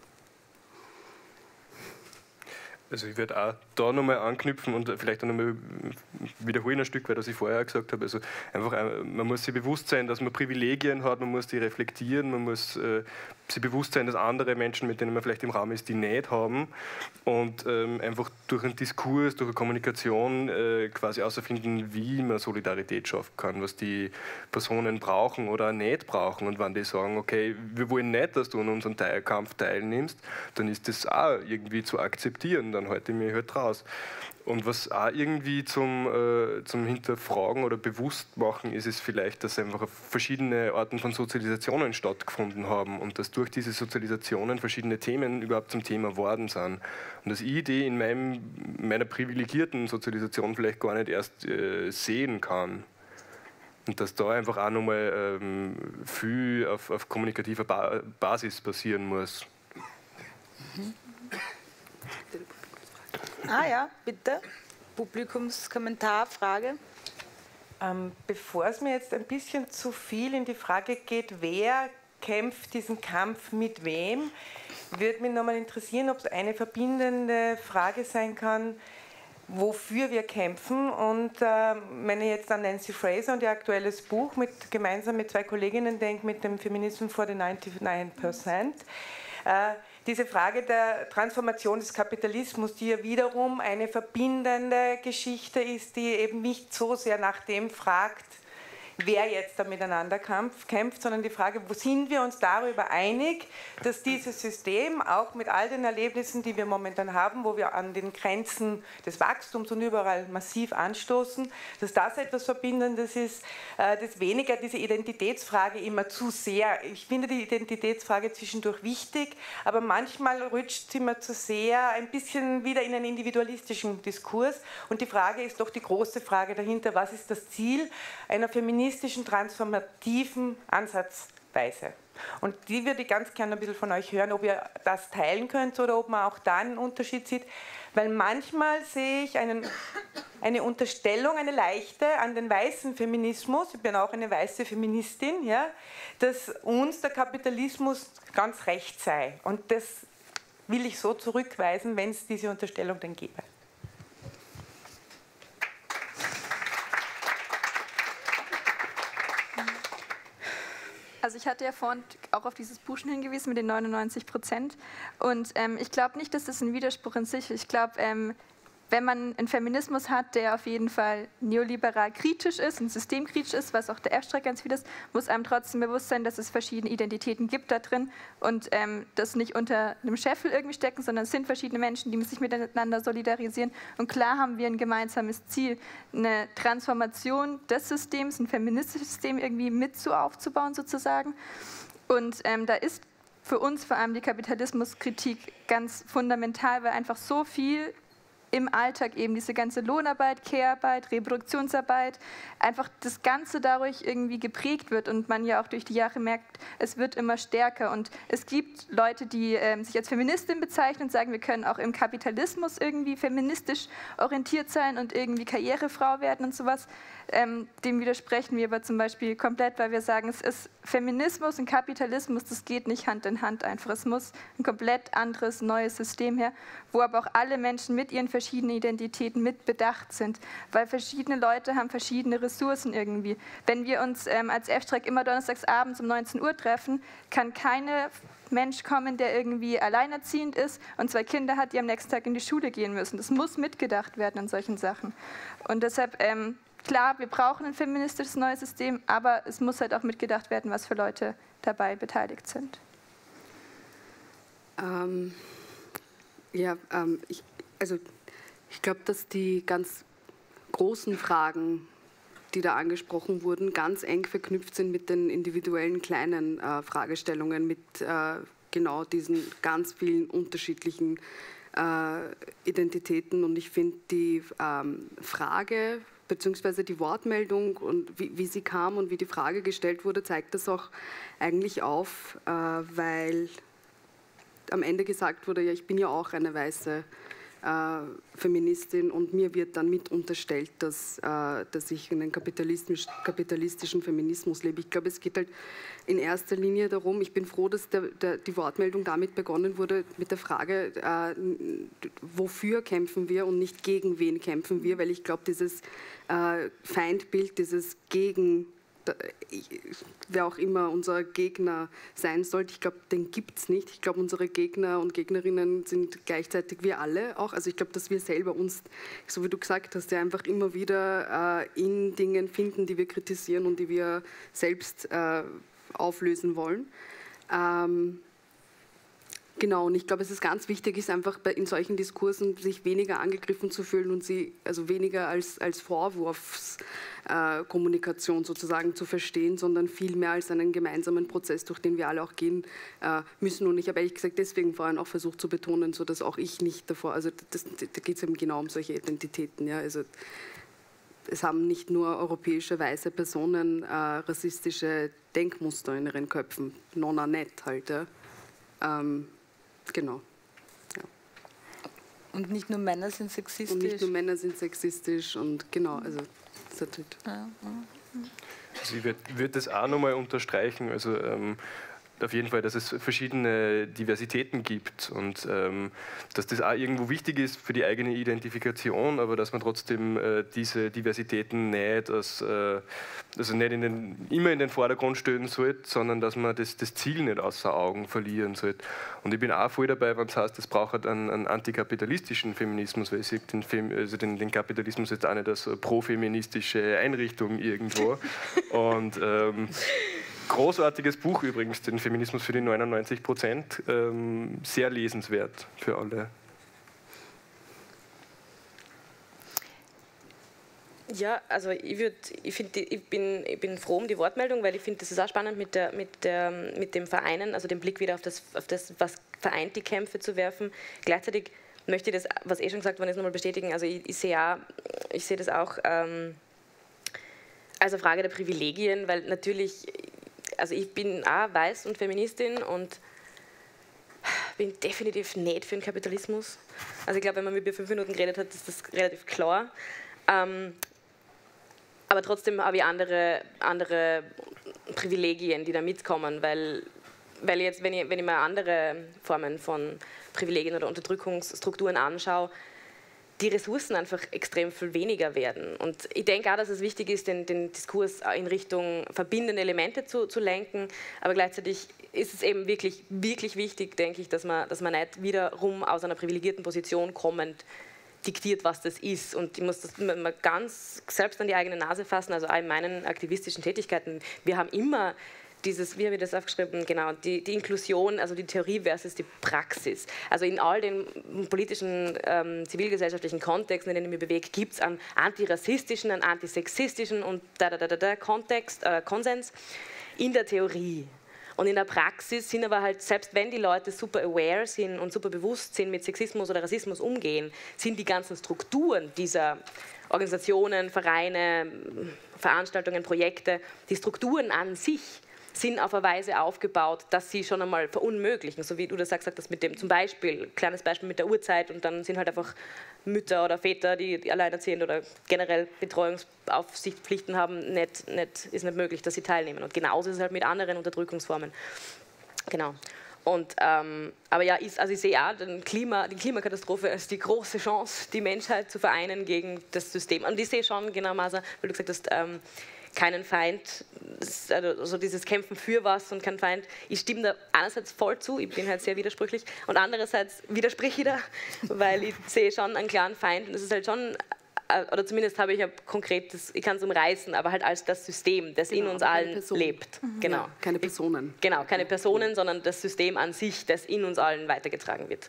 Also ich werde auch da nochmal anknüpfen und vielleicht auch nochmal wiederholen ein Stück weit, was ich vorher gesagt habe. Also einfach, man muss sich bewusst sein, dass man Privilegien hat, man muss die reflektieren, man muss äh, sich bewusst sein, dass andere Menschen, mit denen man vielleicht im Raum ist, die nicht haben, und ähm, einfach durch einen Diskurs, durch eine Kommunikation äh, quasi herausfinden, wie man Solidarität schaffen kann, was die Personen brauchen oder nicht brauchen, und wenn die sagen, okay, wir wollen nicht, dass du an unserem Teil Kampf teilnimmst, dann ist das auch irgendwie zu akzeptieren, dann halte ich mich halt raus. Und was auch irgendwie zum, äh, zum Hinterfragen oder Bewusstmachen ist, ist vielleicht, dass einfach verschiedene Arten von Sozialisationen stattgefunden haben und dass durch diese Sozialisationen verschiedene Themen überhaupt zum Thema geworden sind. Und dass ich die in meinem, meiner privilegierten Sozialisation vielleicht gar nicht erst äh, sehen kann. Und dass da einfach auch nochmal ähm, viel auf, auf kommunikativer ba- Basis passieren muss. Mhm. Ah ja, bitte. Publikumskommentar, Frage. Ähm, bevor es mir jetzt ein bisschen zu viel in die Frage geht, wer kämpft diesen Kampf mit wem, würde mich nochmal interessieren, ob es eine verbindende Frage sein kann, wofür wir kämpfen. Und äh, wenn ich jetzt an Nancy Fraser und ihr aktuelles Buch mit, gemeinsam mit zwei Kolleginnen denke, mit dem Feminism for the ninety-nine percent, äh, diese Frage der Transformation des Kapitalismus, die ja wiederum eine verbindende Geschichte ist, die eben nicht so sehr nach dem fragt, wer jetzt da miteinander kämpft, sondern die Frage, wo sind wir uns darüber einig, dass dieses System auch mit all den Erlebnissen, die wir momentan haben, wo wir an den Grenzen des Wachstums und überall massiv anstoßen, dass das etwas Verbindendes ist, dass weniger diese Identitätsfrage immer zu sehr, ich finde die Identitätsfrage zwischendurch wichtig, aber manchmal rutscht sie immer zu sehr ein bisschen wieder in einen individualistischen Diskurs, und die Frage ist doch die große Frage dahinter, was ist das Ziel einer feministischen transformativen Ansatzweise. Und die würde ich ganz gerne ein bisschen von euch hören, ob ihr das teilen könnt oder ob man auch da einen Unterschied sieht. Weil manchmal sehe ich einen, eine Unterstellung, eine leichte an den weißen Feminismus, ich bin auch eine weiße Feministin, ja, dass uns der Kapitalismus ganz recht sei. Und das will ich so zurückweisen, wenn es diese Unterstellung denn gäbe. ich hatte ja vorhin auch auf dieses Buch schon hingewiesen mit den neunundneunzig Prozent. Und ähm, ich glaube nicht, dass das ein Widerspruch in sich ist. Ich glaube, ähm, wenn man einen Feminismus hat, der auf jeden Fall neoliberal kritisch ist und systemkritisch ist, was auch der F-Streik ganz viel ist, muss einem trotzdem bewusst sein, dass es verschiedene Identitäten gibt da drin und ähm, das nicht unter einem Scheffel irgendwie stecken, sondern es sind verschiedene Menschen, die sich miteinander solidarisieren. Und klar haben wir ein gemeinsames Ziel, eine Transformation des Systems, ein feministisches System irgendwie mit so aufzubauen sozusagen. Und ähm, da ist für uns vor allem die Kapitalismuskritik ganz fundamental, weil einfach so viel im Alltag eben diese ganze Lohnarbeit, Care-Arbeit, Reproduktionsarbeit, einfach das Ganze dadurch irgendwie geprägt wird und man ja auch durch die Jahre merkt, es wird immer stärker. Und es gibt Leute, die ähm, sich als Feministin bezeichnen und sagen, wir können auch im Kapitalismus irgendwie feministisch orientiert sein und irgendwie Karrierefrau werden und sowas. Ähm, dem widersprechen wir aber zum Beispiel komplett, weil wir sagen, es ist Feminismus und Kapitalismus, das geht nicht Hand in Hand einfach. Es muss ein komplett anderes, neues System her, wo aber auch alle Menschen mit ihren verschiedenen Identitäten mit bedacht sind, weil verschiedene Leute haben verschiedene Ressourcen irgendwie. Wenn wir uns ähm, als F-Streik immer donnerstags abends um neunzehn Uhr treffen, kann keine Mensch kommen, der irgendwie alleinerziehend ist und zwei Kinder hat, die am nächsten Tag in die Schule gehen müssen. Das muss mitgedacht werden an solchen Sachen. Und deshalb, ähm, klar, wir brauchen ein feministisches neues System, aber es muss halt auch mitgedacht werden, was für Leute dabei beteiligt sind. Ähm, ja, ähm, ich, also ich glaube, dass die ganz großen Fragen, die da angesprochen wurden, ganz eng verknüpft sind mit den individuellen kleinen äh, Fragestellungen, mit äh, genau diesen ganz vielen unterschiedlichen äh, Identitäten. Und ich finde die ähm, Frage beziehungsweise die Wortmeldung und wie, wie sie kam und wie die Frage gestellt wurde, zeigt das auch eigentlich auf, äh, weil am Ende gesagt wurde, ja, ich bin ja auch eine weiße äh, Feministin und mir wird dann mit unterstellt, dass, äh, dass ich einen kapitalistisch, kapitalistischen Feminismus lebe. Ich glaube, es geht halt in erster Linie darum, ich bin froh, dass der, der, die Wortmeldung damit begonnen wurde, mit der Frage, äh, wofür kämpfen wir und nicht gegen wen kämpfen wir, weil ich glaube, dieses äh, Feindbild, dieses Gegen, wer auch immer unser Gegner sein sollte, ich glaube, den gibt es nicht. Ich glaube, unsere Gegner und Gegnerinnen sind gleichzeitig wir alle auch. Also ich glaube, dass wir selber uns, so wie du gesagt hast, ja einfach immer wieder äh, in Dingen finden, die wir kritisieren und die wir selbst äh, auflösen wollen. Ähm, Genau, und ich glaube, es ist ganz wichtig, ist einfach bei, in solchen Diskursen sich weniger angegriffen zu fühlen und sie also weniger als, als Vorwurfskommunikation äh, sozusagen zu verstehen, sondern vielmehr als einen gemeinsamen Prozess, durch den wir alle auch gehen äh, müssen. Und ich habe ehrlich gesagt deswegen vorhin auch versucht zu betonen, so dass auch ich nicht davor, also das, da geht es eben genau um solche Identitäten. Ja, also es haben nicht nur europäische weiße Personen äh, rassistische Denkmuster in ihren Köpfen, nonna net halt. Ja. Ähm, Genau. Ja. Und nicht nur Männer sind sexistisch. Und nicht nur Männer sind sexistisch und genau, also das ist halt. Ja. Also ich würde würd das auch nochmal unterstreichen. Also ähm, auf jeden Fall, dass es verschiedene Diversitäten gibt und ähm, dass das auch irgendwo wichtig ist für die eigene Identifikation, aber dass man trotzdem äh, diese Diversitäten nicht, als, äh, also nicht in den, immer in den Vordergrund stellen sollte, sondern dass man das, das Ziel nicht außer Augen verlieren sollte. Und ich bin auch voll dabei, wenn es heißt, es braucht einen, einen antikapitalistischen Feminismus, weil ich sehe den, Fem also den, den Kapitalismus jetzt auch nicht als profeministische Einrichtung irgendwo. Und ähm, großartiges Buch übrigens, den Feminismus für die neunundneunzig Prozent, ähm, sehr lesenswert für alle. Ja, also ich, würd, ich, find, ich, bin, ich bin froh um die Wortmeldung, weil ich finde, das ist auch spannend mit, der, mit, der, mit dem Vereinen, also den Blick wieder auf das, auf das, was vereint die Kämpfe zu werfen. Gleichzeitig möchte ich das, was eh schon gesagt worden ist, nochmal bestätigen. Also ich, ich sehe ja, ich sehe das auch ähm, als eine Frage der Privilegien, weil natürlich, also ich bin auch weiß und Feministin und bin definitiv nicht für den Kapitalismus. Also ich glaube, wenn man mit mir fünf Minuten geredet hat, ist das relativ klar. Ähm, aber trotzdem habe ich andere, andere Privilegien, die da mitkommen, weil, weil jetzt, wenn ich, wenn ich mir andere Formen von Privilegien oder Unterdrückungsstrukturen anschaue, die Ressourcen einfach extrem viel weniger werden. Und ich denke auch, dass es wichtig ist, den, den Diskurs in Richtung verbindende Elemente zu, zu lenken, aber gleichzeitig ist es eben wirklich, wirklich wichtig, denke ich, dass man, dass man nicht wiederum aus einer privilegierten Position kommend diktiert, was das ist. Und ich muss das mal ganz selbst an die eigene Nase fassen, also auch in meinen aktivistischen Tätigkeiten. Wir haben immer dieses, wie habe ich das aufgeschrieben, genau, die, die Inklusion, also die Theorie versus die Praxis. Also in all den politischen, ähm, zivilgesellschaftlichen Kontexten, in denen ich mich bewege, gibt es einen antirassistischen, einen antisexistischen und da, da, da, da, da Kontext, äh, Konsens in der Theorie. Und in der Praxis sind aber halt, selbst wenn die Leute super aware sind und super bewusst sind, mit Sexismus oder Rassismus umgehen, sind die ganzen Strukturen dieser Organisationen, Vereine, Veranstaltungen, Projekte, die Strukturen an sich sind auf eine Weise aufgebaut, dass sie schon einmal verunmöglichen, so wie du das sagst, das mit dem zum Beispiel, kleines Beispiel mit der Uhrzeit und dann sind halt einfach Mütter oder Väter, die, die alleinerziehend oder generell Betreuungsaufsichtspflichten haben, nicht, nicht, ist nicht möglich, dass sie teilnehmen. Und genauso ist es halt mit anderen Unterdrückungsformen. Genau. Und, ähm, aber ja, ich, also ich sehe auch den Klima, die Klimakatastrophe als die große Chance, die Menschheit zu vereinen gegen das System. Und ich sehe schon, genau, Masa, weil du gesagt hast, ähm, keinen Feind, also dieses Kämpfen für was und kein Feind. Ich stimme da einerseits voll zu, ich bin halt sehr widersprüchlich, und andererseits widerspreche ich da, weil ich sehe schon einen klaren Feind. Und das ist halt schon, oder zumindest habe ich ein konkretes, ich kann es umreißen, aber halt als das System, das genau, in uns allen lebt. Mhm. Genau. Ja, keine Personen. Ich, genau, keine Personen, sondern das System an sich, das in uns allen weitergetragen wird.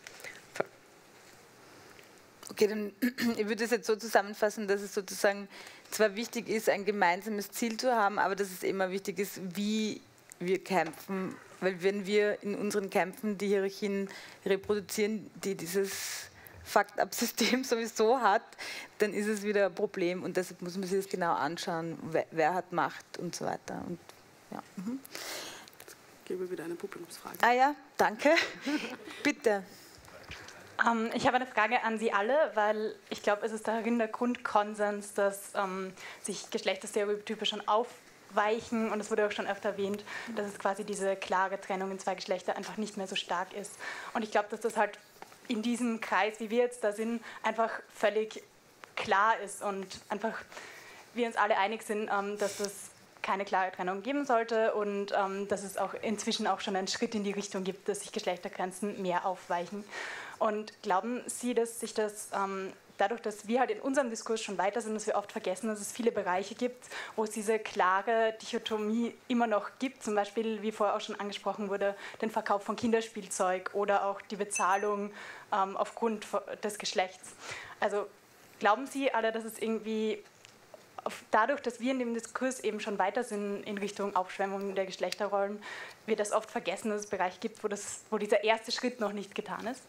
Okay, dann ich würde es jetzt so zusammenfassen, dass es sozusagen zwar wichtig ist, ein gemeinsames Ziel zu haben, aber dass es immer wichtig ist, wie wir kämpfen. Weil wenn wir in unseren Kämpfen die Hierarchien reproduzieren, die dieses Fucked-up-System sowieso hat, dann ist es wieder ein Problem. Und deshalb muss man sich das genau anschauen, wer, wer hat Macht und so weiter. Und, ja. mhm. Jetzt gebe ich wieder eine Publikumsfrage. Ah ja, danke. Bitte. Ähm, ich habe eine Frage an Sie alle, weil ich glaube, es ist darin der Grundkonsens, dass ähm, sich Geschlechterstereotype schon aufweichen, und es wurde auch schon öfter erwähnt, dass es quasi diese klare Trennung in zwei Geschlechter einfach nicht mehr so stark ist. Und ich glaube, dass das halt in diesem Kreis, wie wir jetzt da sind, einfach völlig klar ist und einfach wir uns alle einig sind, ähm, dass das keine klare Trennung geben sollte und ähm, dass es auch inzwischen auch schon einen Schritt in die Richtung gibt, dass sich Geschlechtergrenzen mehr aufweichen. Und glauben Sie, dass sich das ähm, dadurch, dass wir halt in unserem Diskurs schon weiter sind, dass wir oft vergessen, dass es viele Bereiche gibt, wo es diese klare Dichotomie immer noch gibt, zum Beispiel, wie vorher auch schon angesprochen wurde, den Verkauf von Kinderspielzeug oder auch die Bezahlung ähm, aufgrund des Geschlechts. Also glauben Sie alle, dass es irgendwie dadurch, dass wir in dem Diskurs eben schon weiter sind in Richtung Aufschwemmung der Geschlechterrollen, wird das oft vergessen, dass es Bereiche gibt, wo, das, wo dieser erste Schritt noch nicht getan ist?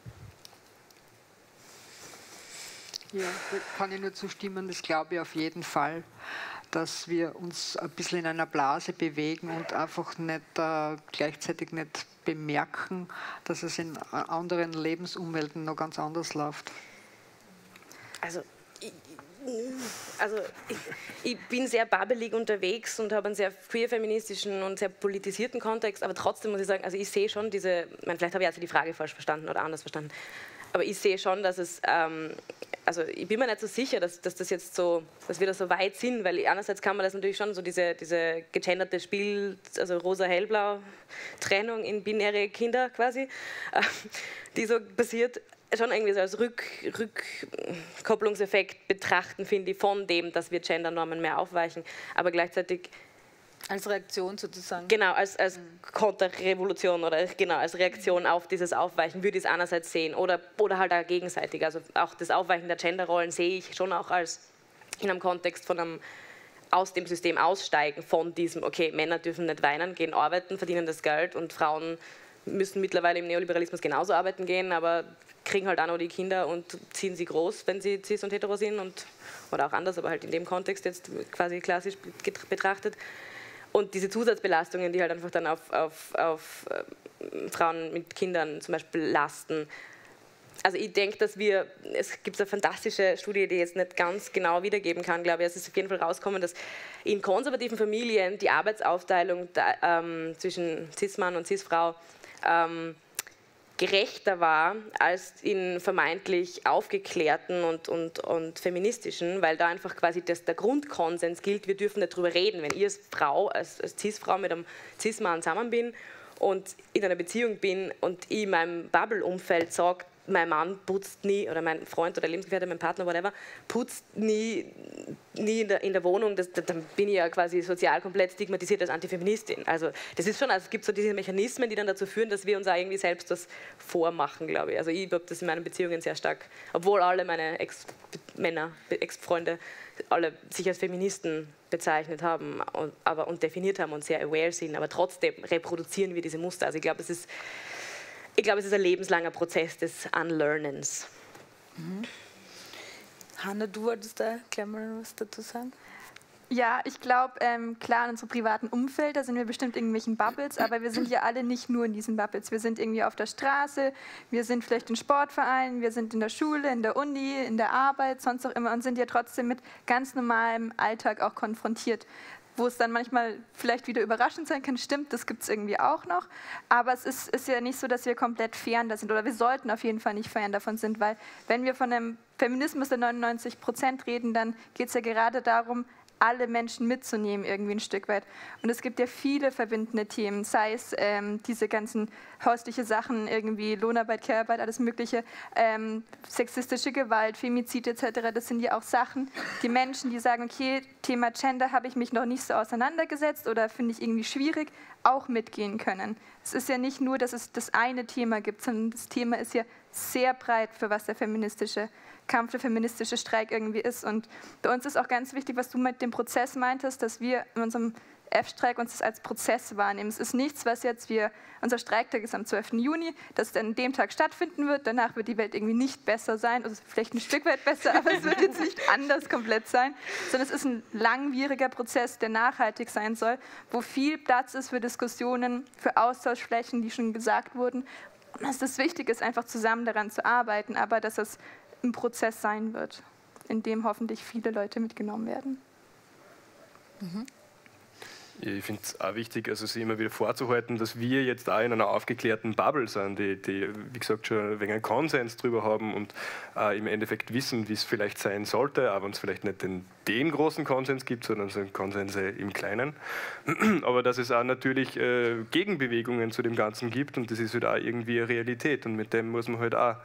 Ja, da kann ich nur zustimmen, das glaube ich auf jeden Fall, dass wir uns ein bisschen in einer Blase bewegen und einfach nicht äh, gleichzeitig nicht bemerken, dass es in anderen Lebensumwelten noch ganz anders läuft. Also ich, also ich, ich bin sehr babbelig unterwegs und habe einen sehr queer-feministischen und sehr politisierten Kontext, aber trotzdem muss ich sagen, also ich sehe schon diese, ich meine, vielleicht habe ich also die Frage falsch verstanden oder anders verstanden, aber ich sehe schon, dass es, ähm, also ich bin mir nicht so sicher, dass, dass das jetzt so, dass wir da so weit sind, weil einerseits kann man das natürlich schon so diese, diese gegenderte Spiel, also rosa-hellblau-Trennung in binäre Kinder quasi, äh, die so passiert, schon irgendwie so als Rück, Rückkopplungseffekt betrachten, finde ich, von dem, dass wir Gendernormen mehr aufweichen, aber gleichzeitig als Reaktion sozusagen. Genau, als, als Konterrevolution oder genau, als Reaktion auf dieses Aufweichen würde ich es einerseits sehen oder, oder halt auch gegenseitig. Also auch das Aufweichen der Genderrollen sehe ich schon auch als in einem Kontext von einem aus dem System aussteigen, von diesem, okay, Männer dürfen nicht weinen, gehen arbeiten, verdienen das Geld und Frauen müssen mittlerweile im Neoliberalismus genauso arbeiten gehen, aber kriegen halt auch noch die Kinder und ziehen sie groß, wenn sie cis und hetero sind und, oder auch anders, aber halt in dem Kontext jetzt quasi klassisch betrachtet. Und diese Zusatzbelastungen, die halt einfach dann auf, auf, auf äh, Frauen mit Kindern zum Beispiel lasten. Also ich denke, dass wir, es gibt eine fantastische Studie, die ich jetzt nicht ganz genau wiedergeben kann, glaube ich, es ist auf jeden Fall rausgekommen, dass in konservativen Familien die Arbeitsaufteilung da, ähm, zwischen Cis-Mann und Cis-Frau ähm, gerechter war als in vermeintlich aufgeklärten und, und, und feministischen, weil da einfach quasi das, der Grundkonsens gilt, wir dürfen nicht drüber reden. Wenn ich als Frau, als, als Cis-Frau mit einem Cis-Mann zusammen bin und in einer Beziehung bin und ich in meinem Bubble-Umfeld sage, mein Mann putzt nie, oder mein Freund oder Lebensgefährte, mein Partner, whatever, putzt nie, nie in, der, in der Wohnung, das, dann bin ich ja quasi sozial komplett stigmatisiert als Antifeministin. Also das ist schon, also es gibt so diese Mechanismen, die dann dazu führen, dass wir uns auch irgendwie selbst das vormachen, glaube ich. Also ich habe das in meinen Beziehungen sehr stark, obwohl alle meine Ex-Männer, Ex-Freunde, alle sich als Feministen bezeichnet haben und, aber, und definiert haben und sehr aware sind, aber trotzdem reproduzieren wir diese Muster. Also ich glaube, es ist Ich glaube, es ist ein lebenslanger Prozess des Unlearnens. Mhm. Hanna, du wolltest da gleich mal was dazu sagen? Ja, ich glaube, ähm, klar, in unserem privaten Umfeld, da sind wir bestimmt in irgendwelchen Bubbles, aber wir sind ja alle nicht nur in diesen Bubbles. Wir sind irgendwie auf der Straße, wir sind vielleicht in Sportvereinen, wir sind in der Schule, in der Uni, in der Arbeit, sonst auch immer und sind ja trotzdem mit ganz normalem Alltag auch konfrontiert, wo es dann manchmal vielleicht wieder überraschend sein kann, stimmt, das gibt es irgendwie auch noch, aber es ist, ist ja nicht so, dass wir komplett fern da sind oder wir sollten auf jeden Fall nicht fern davon sind, weil wenn wir von einem Feminismus der neunundneunzig Prozent reden, dann geht es ja gerade darum, alle Menschen mitzunehmen irgendwie ein Stück weit. Und es gibt ja viele verbindende Themen, sei es ähm, diese ganzen häusliche Sachen, irgendwie Lohnarbeit, Care-Arbeit, alles mögliche, ähm, sexistische Gewalt, Femizid et cetera. Das sind ja auch Sachen, die Menschen, die sagen, okay, Thema Gender habe ich mich noch nicht so auseinandergesetzt oder finde ich irgendwie schwierig, auch mitgehen können. Es ist ja nicht nur, dass es das eine Thema gibt, sondern das Thema ist ja sehr breit, für was der feministische Kampf, der feministische Streik irgendwie ist. Und bei uns ist auch ganz wichtig, was du mit dem Prozess meintest, dass wir in unserem F-Streik uns das als Prozess wahrnehmen. Es ist nichts, was jetzt wir, unser Streiktag ist am zwölften Juni, das dann an dem Tag stattfinden wird, danach wird die Welt irgendwie nicht besser sein, also vielleicht ein Stück weit besser, aber es wird jetzt nicht anders komplett sein, sondern es ist ein langwieriger Prozess, der nachhaltig sein soll, wo viel Platz ist für Diskussionen, für Austauschflächen, die schon gesagt wurden. Und dass das wichtig ist, einfach zusammen daran zu arbeiten, aber dass es ein Prozess sein wird, in dem hoffentlich viele Leute mitgenommen werden. Mhm. Ich finde es auch wichtig, also sich immer wieder vorzuhalten, dass wir jetzt auch in einer aufgeklärten Bubble sind, die, die wie gesagt, schon ein wenig einen Konsens drüber haben und äh, im Endeffekt wissen, wie es vielleicht sein sollte, aber wenn es vielleicht nicht den, den großen Konsens gibt, sondern so Konsense im Kleinen. Aber dass es auch natürlich äh, Gegenbewegungen zu dem Ganzen gibt und das ist halt auch irgendwie eine Realität und mit dem muss man halt auch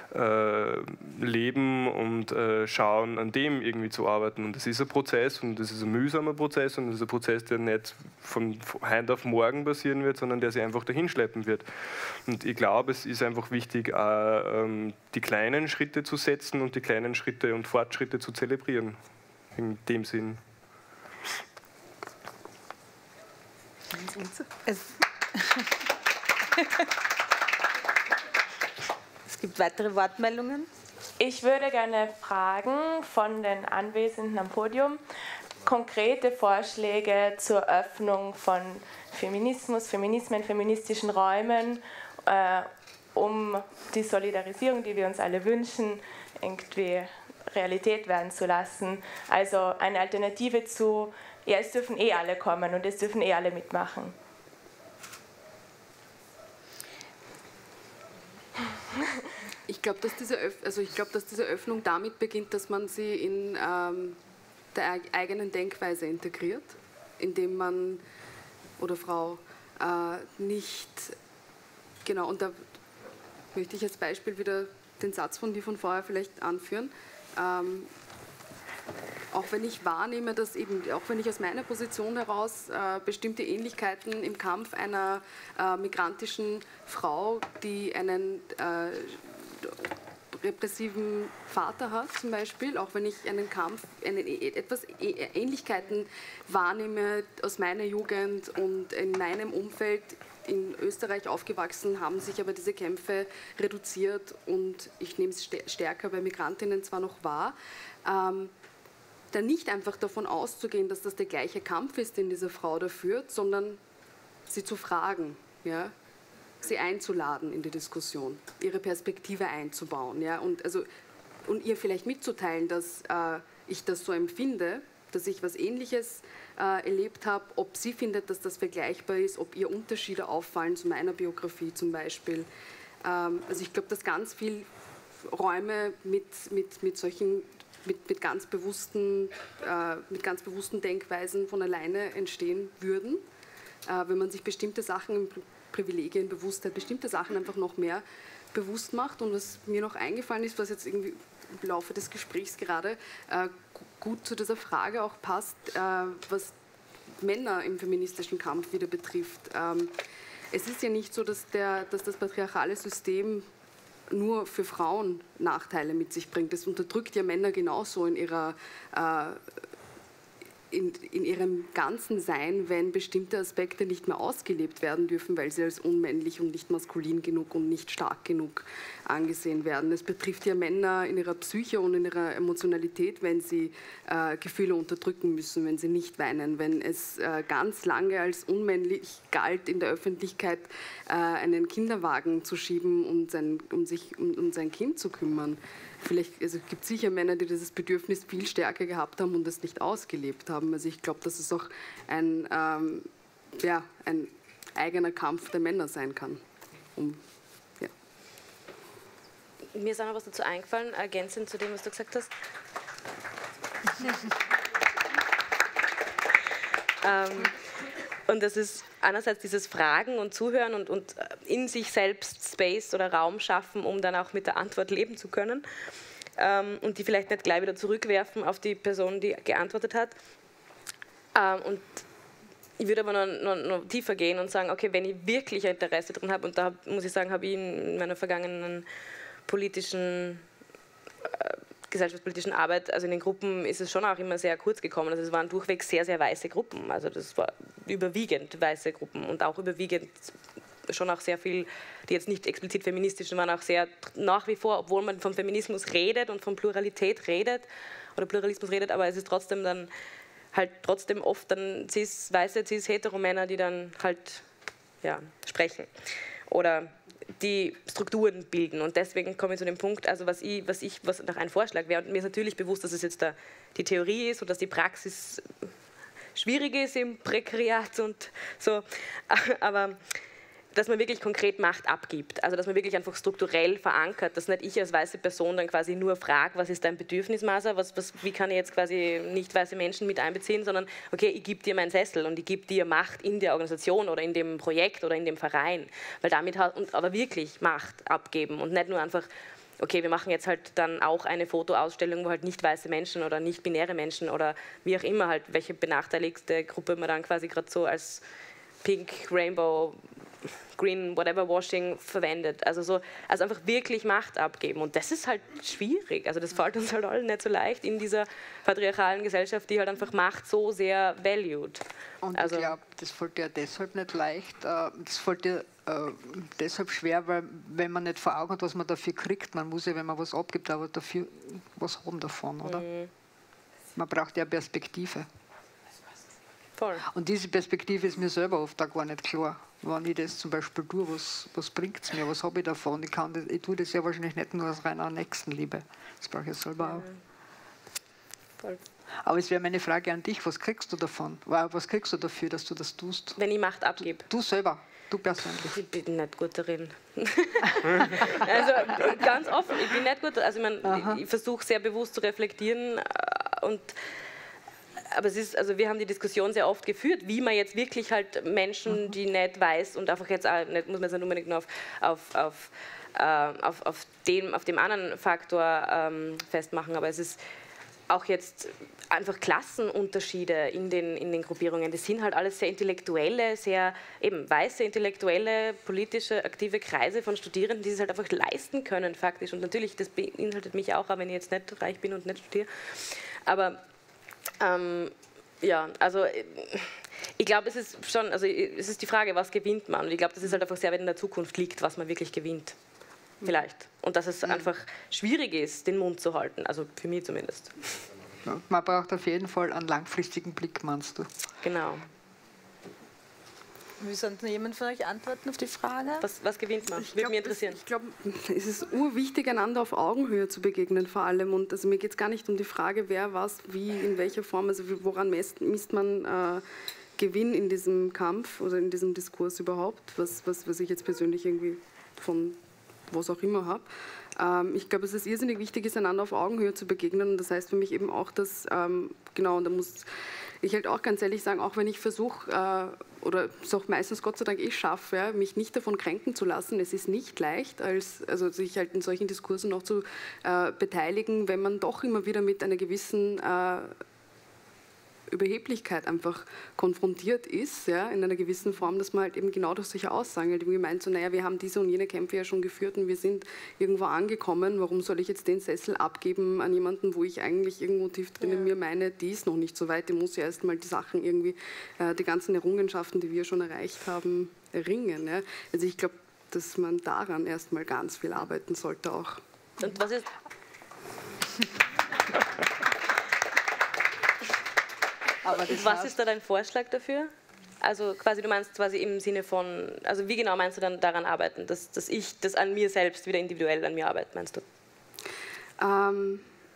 Äh, leben und äh, schauen, an dem irgendwie zu arbeiten. Und das ist ein Prozess und das ist ein mühsamer Prozess und das ist ein Prozess, der nicht von heute auf morgen passieren wird, sondern der sich einfach dahin schleppen wird. Und ich glaube, es ist einfach wichtig, auch, ähm, die kleinen Schritte zu setzen und die kleinen Schritte und Fortschritte zu zelebrieren. In dem Sinn. Es Es gibt weitere Wortmeldungen. Ich würde gerne fragen von den Anwesenden am Podium konkrete Vorschläge zur Öffnung von Feminismus, Feminismen, feministischen Räumen, äh, um die Solidarisierung, die wir uns alle wünschen, irgendwie Realität werden zu lassen. Also eine Alternative zu, ja, es dürfen eh alle kommen und es dürfen eh alle mitmachen. Ich glaube, dass, diese also glaub, dass diese Öffnung damit beginnt, dass man sie in ähm, der eigenen Denkweise integriert, indem man oder Frau äh, nicht, genau, und da möchte ich als Beispiel wieder den Satz von dir von vorher vielleicht anführen, ähm, auch wenn ich wahrnehme, dass eben, auch wenn ich aus meiner Position heraus äh, bestimmte Ähnlichkeiten im Kampf einer äh, migrantischen Frau, die einen äh, repressiven Vater hat zum Beispiel, auch wenn ich einen Kampf, einen, etwas Ähnlichkeiten wahrnehme aus meiner Jugend und in meinem Umfeld in Österreich aufgewachsen, haben sich aber diese Kämpfe reduziert und ich nehme es stärker bei Migrantinnen zwar noch wahr, ähm, dann nicht einfach davon auszugehen, dass das der gleiche Kampf ist, den diese Frau da führt, sondern sie zu fragen, ja, sie einzuladen in die Diskussion, ihre Perspektive einzubauen, ja, und, also, und ihr vielleicht mitzuteilen, dass äh, ich das so empfinde, dass ich was Ähnliches äh, erlebt habe, ob sie findet, dass das vergleichbar ist, ob ihr Unterschiede auffallen zu meiner Biografie zum Beispiel. Ähm, also ich glaube, dass ganz viel Räume mit, mit, mit solchen, mit, mit, ganz bewussten, äh, mit ganz bewussten Denkweisen von alleine entstehen würden, äh, wenn man sich bestimmte Sachen, Privilegien, Bewusstheit, bestimmte Sachen einfach noch mehr bewusst macht. Und was mir noch eingefallen ist, was jetzt irgendwie im Laufe des Gesprächs gerade äh, gut zu dieser Frage auch passt, äh, was Männer im feministischen Kampf wieder betrifft. Ähm, es ist ja nicht so, dass, der, dass das patriarchale System nur für Frauen Nachteile mit sich bringt. Es unterdrückt ja Männer genauso in ihrer äh, In, in ihrem ganzen Sein, wenn bestimmte Aspekte nicht mehr ausgelebt werden dürfen, weil sie als unmännlich und nicht maskulin genug und nicht stark genug angesehen werden. Es betrifft ja Männer in ihrer Psyche und in ihrer Emotionalität, wenn sie äh, Gefühle unterdrücken müssen, wenn sie nicht weinen, wenn es äh, ganz lange als unmännlich galt, in der Öffentlichkeit äh, einen Kinderwagen zu schieben und sein, um sich um, um sein Kind zu kümmern. Vielleicht, also es gibt sicher Männer, die dieses Bedürfnis viel stärker gehabt haben und das nicht ausgelebt haben. Also ich glaube, dass es auch ein, ähm, ja, ein eigener Kampf der Männer sein kann. Um, ja. Mir ist auch noch was dazu eingefallen, ergänzend zu dem, was du gesagt hast. ähm, und das ist einerseits dieses Fragen und Zuhören und, und in sich selbst Space oder Raum schaffen, um dann auch mit der Antwort leben zu können. Ähm, und die vielleicht nicht gleich wieder zurückwerfen auf die Person, die geantwortet hat. Ähm, und ich würde aber noch, noch, noch tiefer gehen und sagen, okay, wenn ich wirklich ein Interesse daran habe, und da muss ich sagen, habe ich in meiner vergangenen politischen, äh, gesellschaftspolitischen Arbeit, also in den Gruppen ist es schon auch immer sehr kurz gekommen. Also es waren durchweg sehr, sehr weiße Gruppen. Also das war überwiegend weiße Gruppen und auch überwiegend schon auch sehr viel, die jetzt nicht explizit feministisch waren, auch sehr nach wie vor, obwohl man vom Feminismus redet und von Pluralität redet oder Pluralismus redet, aber es ist trotzdem dann halt trotzdem oft dann cis, weiße, cis-hetero-Männer, die dann halt ja, sprechen oder die Strukturen bilden. Und deswegen komme ich zu dem Punkt, also was ich, was ich, was nach ein Vorschlag wäre, und mir ist natürlich bewusst, dass es jetzt da die Theorie ist und dass die Praxis schwierig ist im Prekariat und so, aber dass man wirklich konkret Macht abgibt, also dass man wirklich einfach strukturell verankert, dass nicht ich als weiße Person dann quasi nur frage, was ist dein Bedürfnismaßer, was, was, wie kann ich jetzt quasi nicht weiße Menschen mit einbeziehen, sondern okay, ich gebe dir meinen Sessel und ich gebe dir Macht in der Organisation oder in dem Projekt oder in dem Verein, weil damit hat, und aber wirklich Macht abgeben und nicht nur einfach, okay, wir machen jetzt halt dann auch eine Fotoausstellung, wo halt nicht weiße Menschen oder nicht binäre Menschen oder wie auch immer halt, welche benachteiligte Gruppe man dann quasi gerade so als Pink, Rainbow, Green, whatever Washing verwendet. Also, so, also einfach wirklich Macht abgeben. Und das ist halt schwierig. Also das fällt uns halt allen nicht so leicht in dieser patriarchalen Gesellschaft, die halt einfach Macht so sehr valued. Und also, ich glaube, das fällt ja deshalb nicht leicht. Das fällt ja äh, deshalb schwer, weil wenn man nicht vor Augen hat, was man dafür kriegt, man muss ja, wenn man was abgibt, aber dafür was haben davon, oder? Mhm. Man braucht ja Perspektive. Voll. Und diese Perspektive ist mir selber oft auch gar nicht klar. Wenn ich das zum Beispiel tue, was, was bringt es mir, was habe ich davon? Ich, kann das, ich tue das ja wahrscheinlich nicht nur aus reiner Nächstenliebe. Das brauche ich selber auch. Voll. Aber es wäre meine Frage an dich, was kriegst du davon? Was kriegst du dafür, dass du das tust? Wenn ich Macht abgebe. Du, du selber, du persönlich. Ich bin nicht gut darin. Also ganz offen, ich bin nicht gut, also ich, mein, ich, ich versuche sehr bewusst zu reflektieren und aber es ist, also wir haben die Diskussion sehr oft geführt, wie man jetzt wirklich halt Menschen, die nicht weiß und einfach jetzt auch nicht, muss man es nicht unbedingt nur auf, auf, auf, äh, auf, auf, dem, auf dem anderen Faktor ähm, festmachen, aber es ist auch jetzt einfach Klassenunterschiede in den, in den Gruppierungen. Das sind halt alles sehr intellektuelle, sehr eben weiße, intellektuelle, politische, aktive Kreise von Studierenden, die es halt einfach leisten können faktisch. Und natürlich, das beinhaltet mich auch, auch wenn ich jetzt nicht reich bin und nicht studiere. Aber Ähm, ja, also ich glaube, es ist schon, also es ist die Frage, was gewinnt man? Und ich glaube, das ist halt einfach sehr weit in der Zukunft liegt, was man wirklich gewinnt. Vielleicht. Und dass es mhm. einfach schwierig ist, den Mund zu halten, also für mich zumindest. Ja, man braucht auf jeden Fall einen langfristigen Blick, meinst du? Genau. Will sonst noch jemand von euch antworten auf die Frage? Was, was gewinnt man? Würde mich interessieren. Ich glaube, es ist urwichtig, einander auf Augenhöhe zu begegnen vor allem. Und also mir geht es gar nicht um die Frage, wer was, wie, in welcher Form, also woran misst, misst man äh, Gewinn in diesem Kampf oder in diesem Diskurs überhaupt, was, was, was ich jetzt persönlich irgendwie von was auch immer habe. Ähm, ich glaube, es ist irrsinnig wichtig, ist, einander auf Augenhöhe zu begegnen. Und das heißt für mich eben auch, dass, ähm, genau, und da muss ich halt auch ganz ehrlich sagen, auch wenn ich versuche, äh, oder es auch meistens Gott sei Dank eh schaffe, ja, mich nicht davon kränken zu lassen, es ist nicht leicht, als, also sich halt in solchen Diskursen noch zu äh, beteiligen, wenn man doch immer wieder mit einer gewissen äh, Überheblichkeit einfach konfrontiert ist, ja, in einer gewissen Form, dass man halt eben genau durch solche Aussagen halt irgendwie meint, so, naja, wir haben diese und jene Kämpfe ja schon geführt und wir sind irgendwo angekommen, warum soll ich jetzt den Sessel abgeben an jemanden, wo ich eigentlich irgendwo tief drinnen ja. mir meine, die ist noch nicht so weit, die muss ja erst mal die Sachen irgendwie, äh, die ganzen Errungenschaften, die wir schon erreicht haben, erringen. Ja. Also ich glaube, dass man daran erst mal ganz viel arbeiten sollte auch. Und was ist... Aber was ist da dein Vorschlag dafür? Also quasi, du meinst quasi im Sinne von, also wie genau meinst du dann daran arbeiten, dass, dass ich das an mir selbst wieder individuell an mir arbeite, meinst du? Ähm,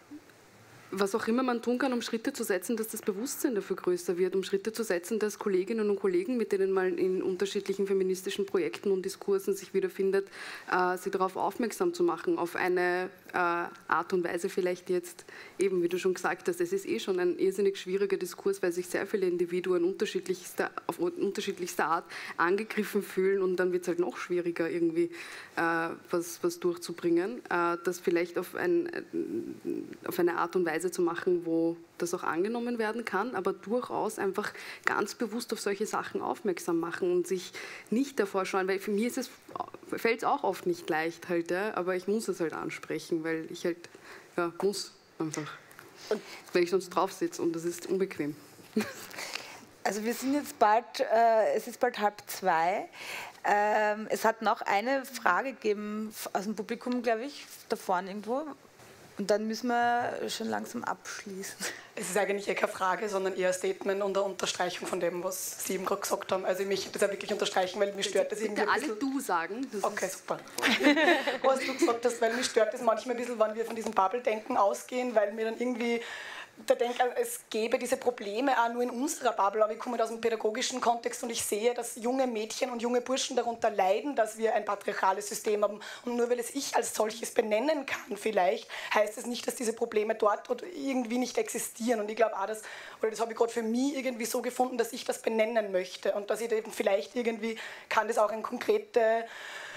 was auch immer man tun kann, um Schritte zu setzen, dass das Bewusstsein dafür größer wird, um Schritte zu setzen, dass Kolleginnen und Kollegen, mit denen man in unterschiedlichen feministischen Projekten und Diskursen sich wiederfindet, äh, sie darauf aufmerksam zu machen, auf eine äh, Art und Weise vielleicht jetzt, eben wie du schon gesagt hast, es ist eh schon ein irrsinnig schwieriger Diskurs, weil sich sehr viele Individuen unterschiedlichster, auf unterschiedlichste Art angegriffen fühlen und dann wird es halt noch schwieriger, irgendwie äh, was, was durchzubringen, äh, das vielleicht auf, ein, auf eine Art und Weise zu machen, wo das auch angenommen werden kann, aber durchaus einfach ganz bewusst auf solche Sachen aufmerksam machen und sich nicht davor schauen, weil für mich ist es, fällt es auch oft nicht leicht halt, ja, aber ich muss es halt ansprechen, weil ich halt, ja, muss einfach, und weil ich sonst drauf sitze und das ist unbequem. Also wir sind jetzt bald, äh, es ist bald halb zwei. Ähm, es hat noch eine Frage gegeben aus dem Publikum, glaube ich, da vorne irgendwo. Und dann müssen wir schon langsam abschließen. Es ist eigentlich eher keine Frage, sondern eher ein Statement und eine Unterstreichung von dem, was Sie eben gerade gesagt haben. Also ich möchte das auch wirklich unterstreichen, weil mich stört das irgendwie ein bisschen. Alle du sagen. Das okay, super. Was du gesagt hast, weil mich stört das manchmal ein bisschen, wenn wir von diesem Bubble-Denken ausgehen, weil mir dann irgendwie da denke, es gäbe diese Probleme auch nur in unserer Bubble, aber ich komme aus dem pädagogischen Kontext und ich sehe, dass junge Mädchen und junge Burschen darunter leiden, dass wir ein patriarchales System haben. Und nur weil es ich als solches benennen kann vielleicht, heißt es nicht, dass diese Probleme dort irgendwie nicht existieren. Und ich glaube auch, dass, oder das habe ich gerade für mich irgendwie so gefunden, dass ich das benennen möchte und dass ich eben vielleicht irgendwie, kann das auch ein konkrete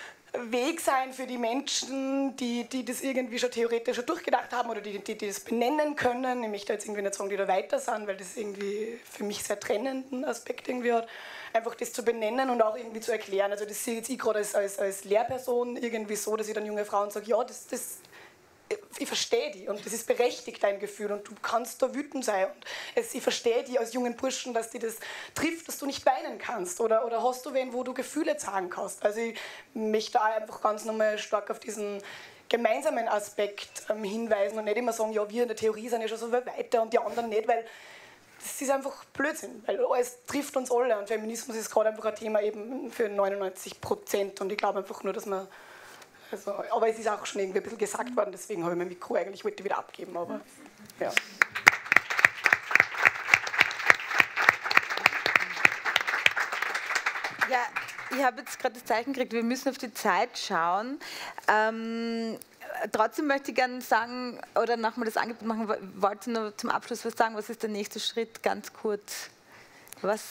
Weg sein für die Menschen, die, die das irgendwie schon theoretisch schon durchgedacht haben oder die, die, die das benennen können. Ich möchte jetzt irgendwie nicht sagen, die da weiter sind, weil das irgendwie für mich sehr trennenden Aspekt irgendwie hat. Einfach das zu benennen und auch irgendwie zu erklären. Also das sehe jetzt ich gerade als, als, als Lehrperson irgendwie so, dass ich dann junge Frauen sage, ja, das, das ich verstehe die und das ist berechtigt, dein Gefühl und du kannst da wütend sein und es, ich verstehe die als jungen Burschen, dass die das trifft, dass du nicht weinen kannst oder, oder hast du wen, wo du Gefühle zeigen kannst. Also ich möchte da einfach ganz nochmal stark auf diesen gemeinsamen Aspekt ähm, hinweisen und nicht immer sagen, ja, wir in der Theorie sind ja schon so weit weiter und die anderen nicht, weil das ist einfach Blödsinn, weil es trifft uns alle und Feminismus ist gerade einfach ein Thema eben für neunundneunzig Prozent und ich glaube einfach nur, dass man Also, aber es ist auch schon irgendwie ein bisschen gesagt worden, deswegen habe ich mein Mikro eigentlich heute wieder abgeben. Aber, ja. Ja, ich habe jetzt gerade das Zeichen gekriegt, wir müssen auf die Zeit schauen. Ähm, trotzdem möchte ich gerne sagen, oder nochmal das Angebot machen, wollt ihr nur zum Abschluss was sagen? Was ist der nächste Schritt, ganz kurz? Was...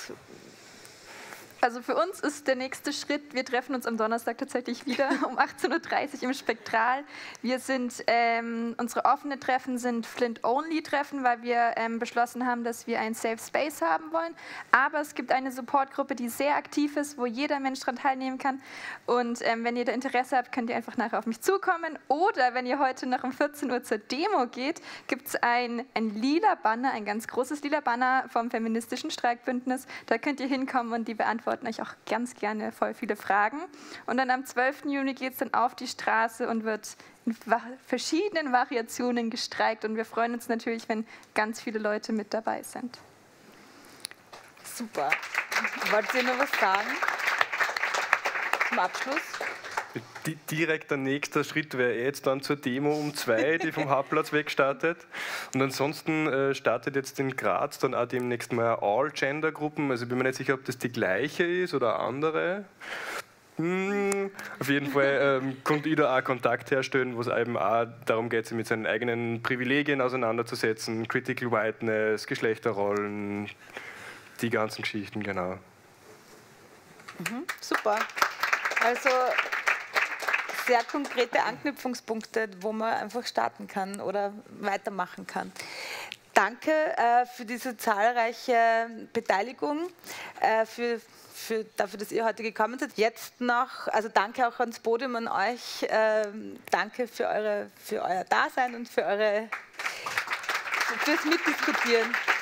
Also für uns ist der nächste Schritt, wir treffen uns am Donnerstag tatsächlich wieder um achtzehn Uhr dreißig im Spektral. Wir sind, ähm, unsere offenen Treffen sind Flint-Only-Treffen, weil wir ähm, beschlossen haben, dass wir ein Safe Space haben wollen. Aber es gibt eine Supportgruppe, die sehr aktiv ist, wo jeder Mensch daran teilnehmen kann. Und ähm, wenn ihr da Interesse habt, könnt ihr einfach nachher auf mich zukommen. Oder wenn ihr heute noch um vierzehn Uhr zur Demo geht, gibt es ein, ein lila Banner, ein ganz großes lila Banner vom Feministischen Streikbündnis. Da könnt ihr hinkommen und die beantworten euch auch ganz gerne voll viele Fragen. Und dann am zwölften Juni geht es dann auf die Straße und wird in verschiedenen Variationen gestreikt. Und wir freuen uns natürlich, wenn ganz viele Leute mit dabei sind. Super. Wollt ihr noch was sagen zum Abschluss? Direkt der nächste Schritt wäre jetzt dann zur Demo um zwei, die vom Hauptplatz weg startet. Und ansonsten äh, startet jetzt in Graz dann auch demnächst mal All-Gender-Gruppen. Also ich bin mir nicht sicher, ob das die gleiche ist oder andere. Hm, auf jeden Fall ähm, konnte ich da auch Kontakt herstellen, wo es eben auch darum geht, sich mit seinen eigenen Privilegien auseinanderzusetzen, Critical Whiteness, Geschlechterrollen, die ganzen Geschichten, genau. Mhm, super. Also sehr konkrete Anknüpfungspunkte, wo man einfach starten kann oder weitermachen kann. Danke äh, für diese zahlreiche Beteiligung, äh, für, für, dafür, dass ihr heute gekommen seid. Jetzt noch, also danke auch ans Podium, an euch. Äh, danke für, eure, für euer Dasein und für eure, fürs Mitdiskutieren.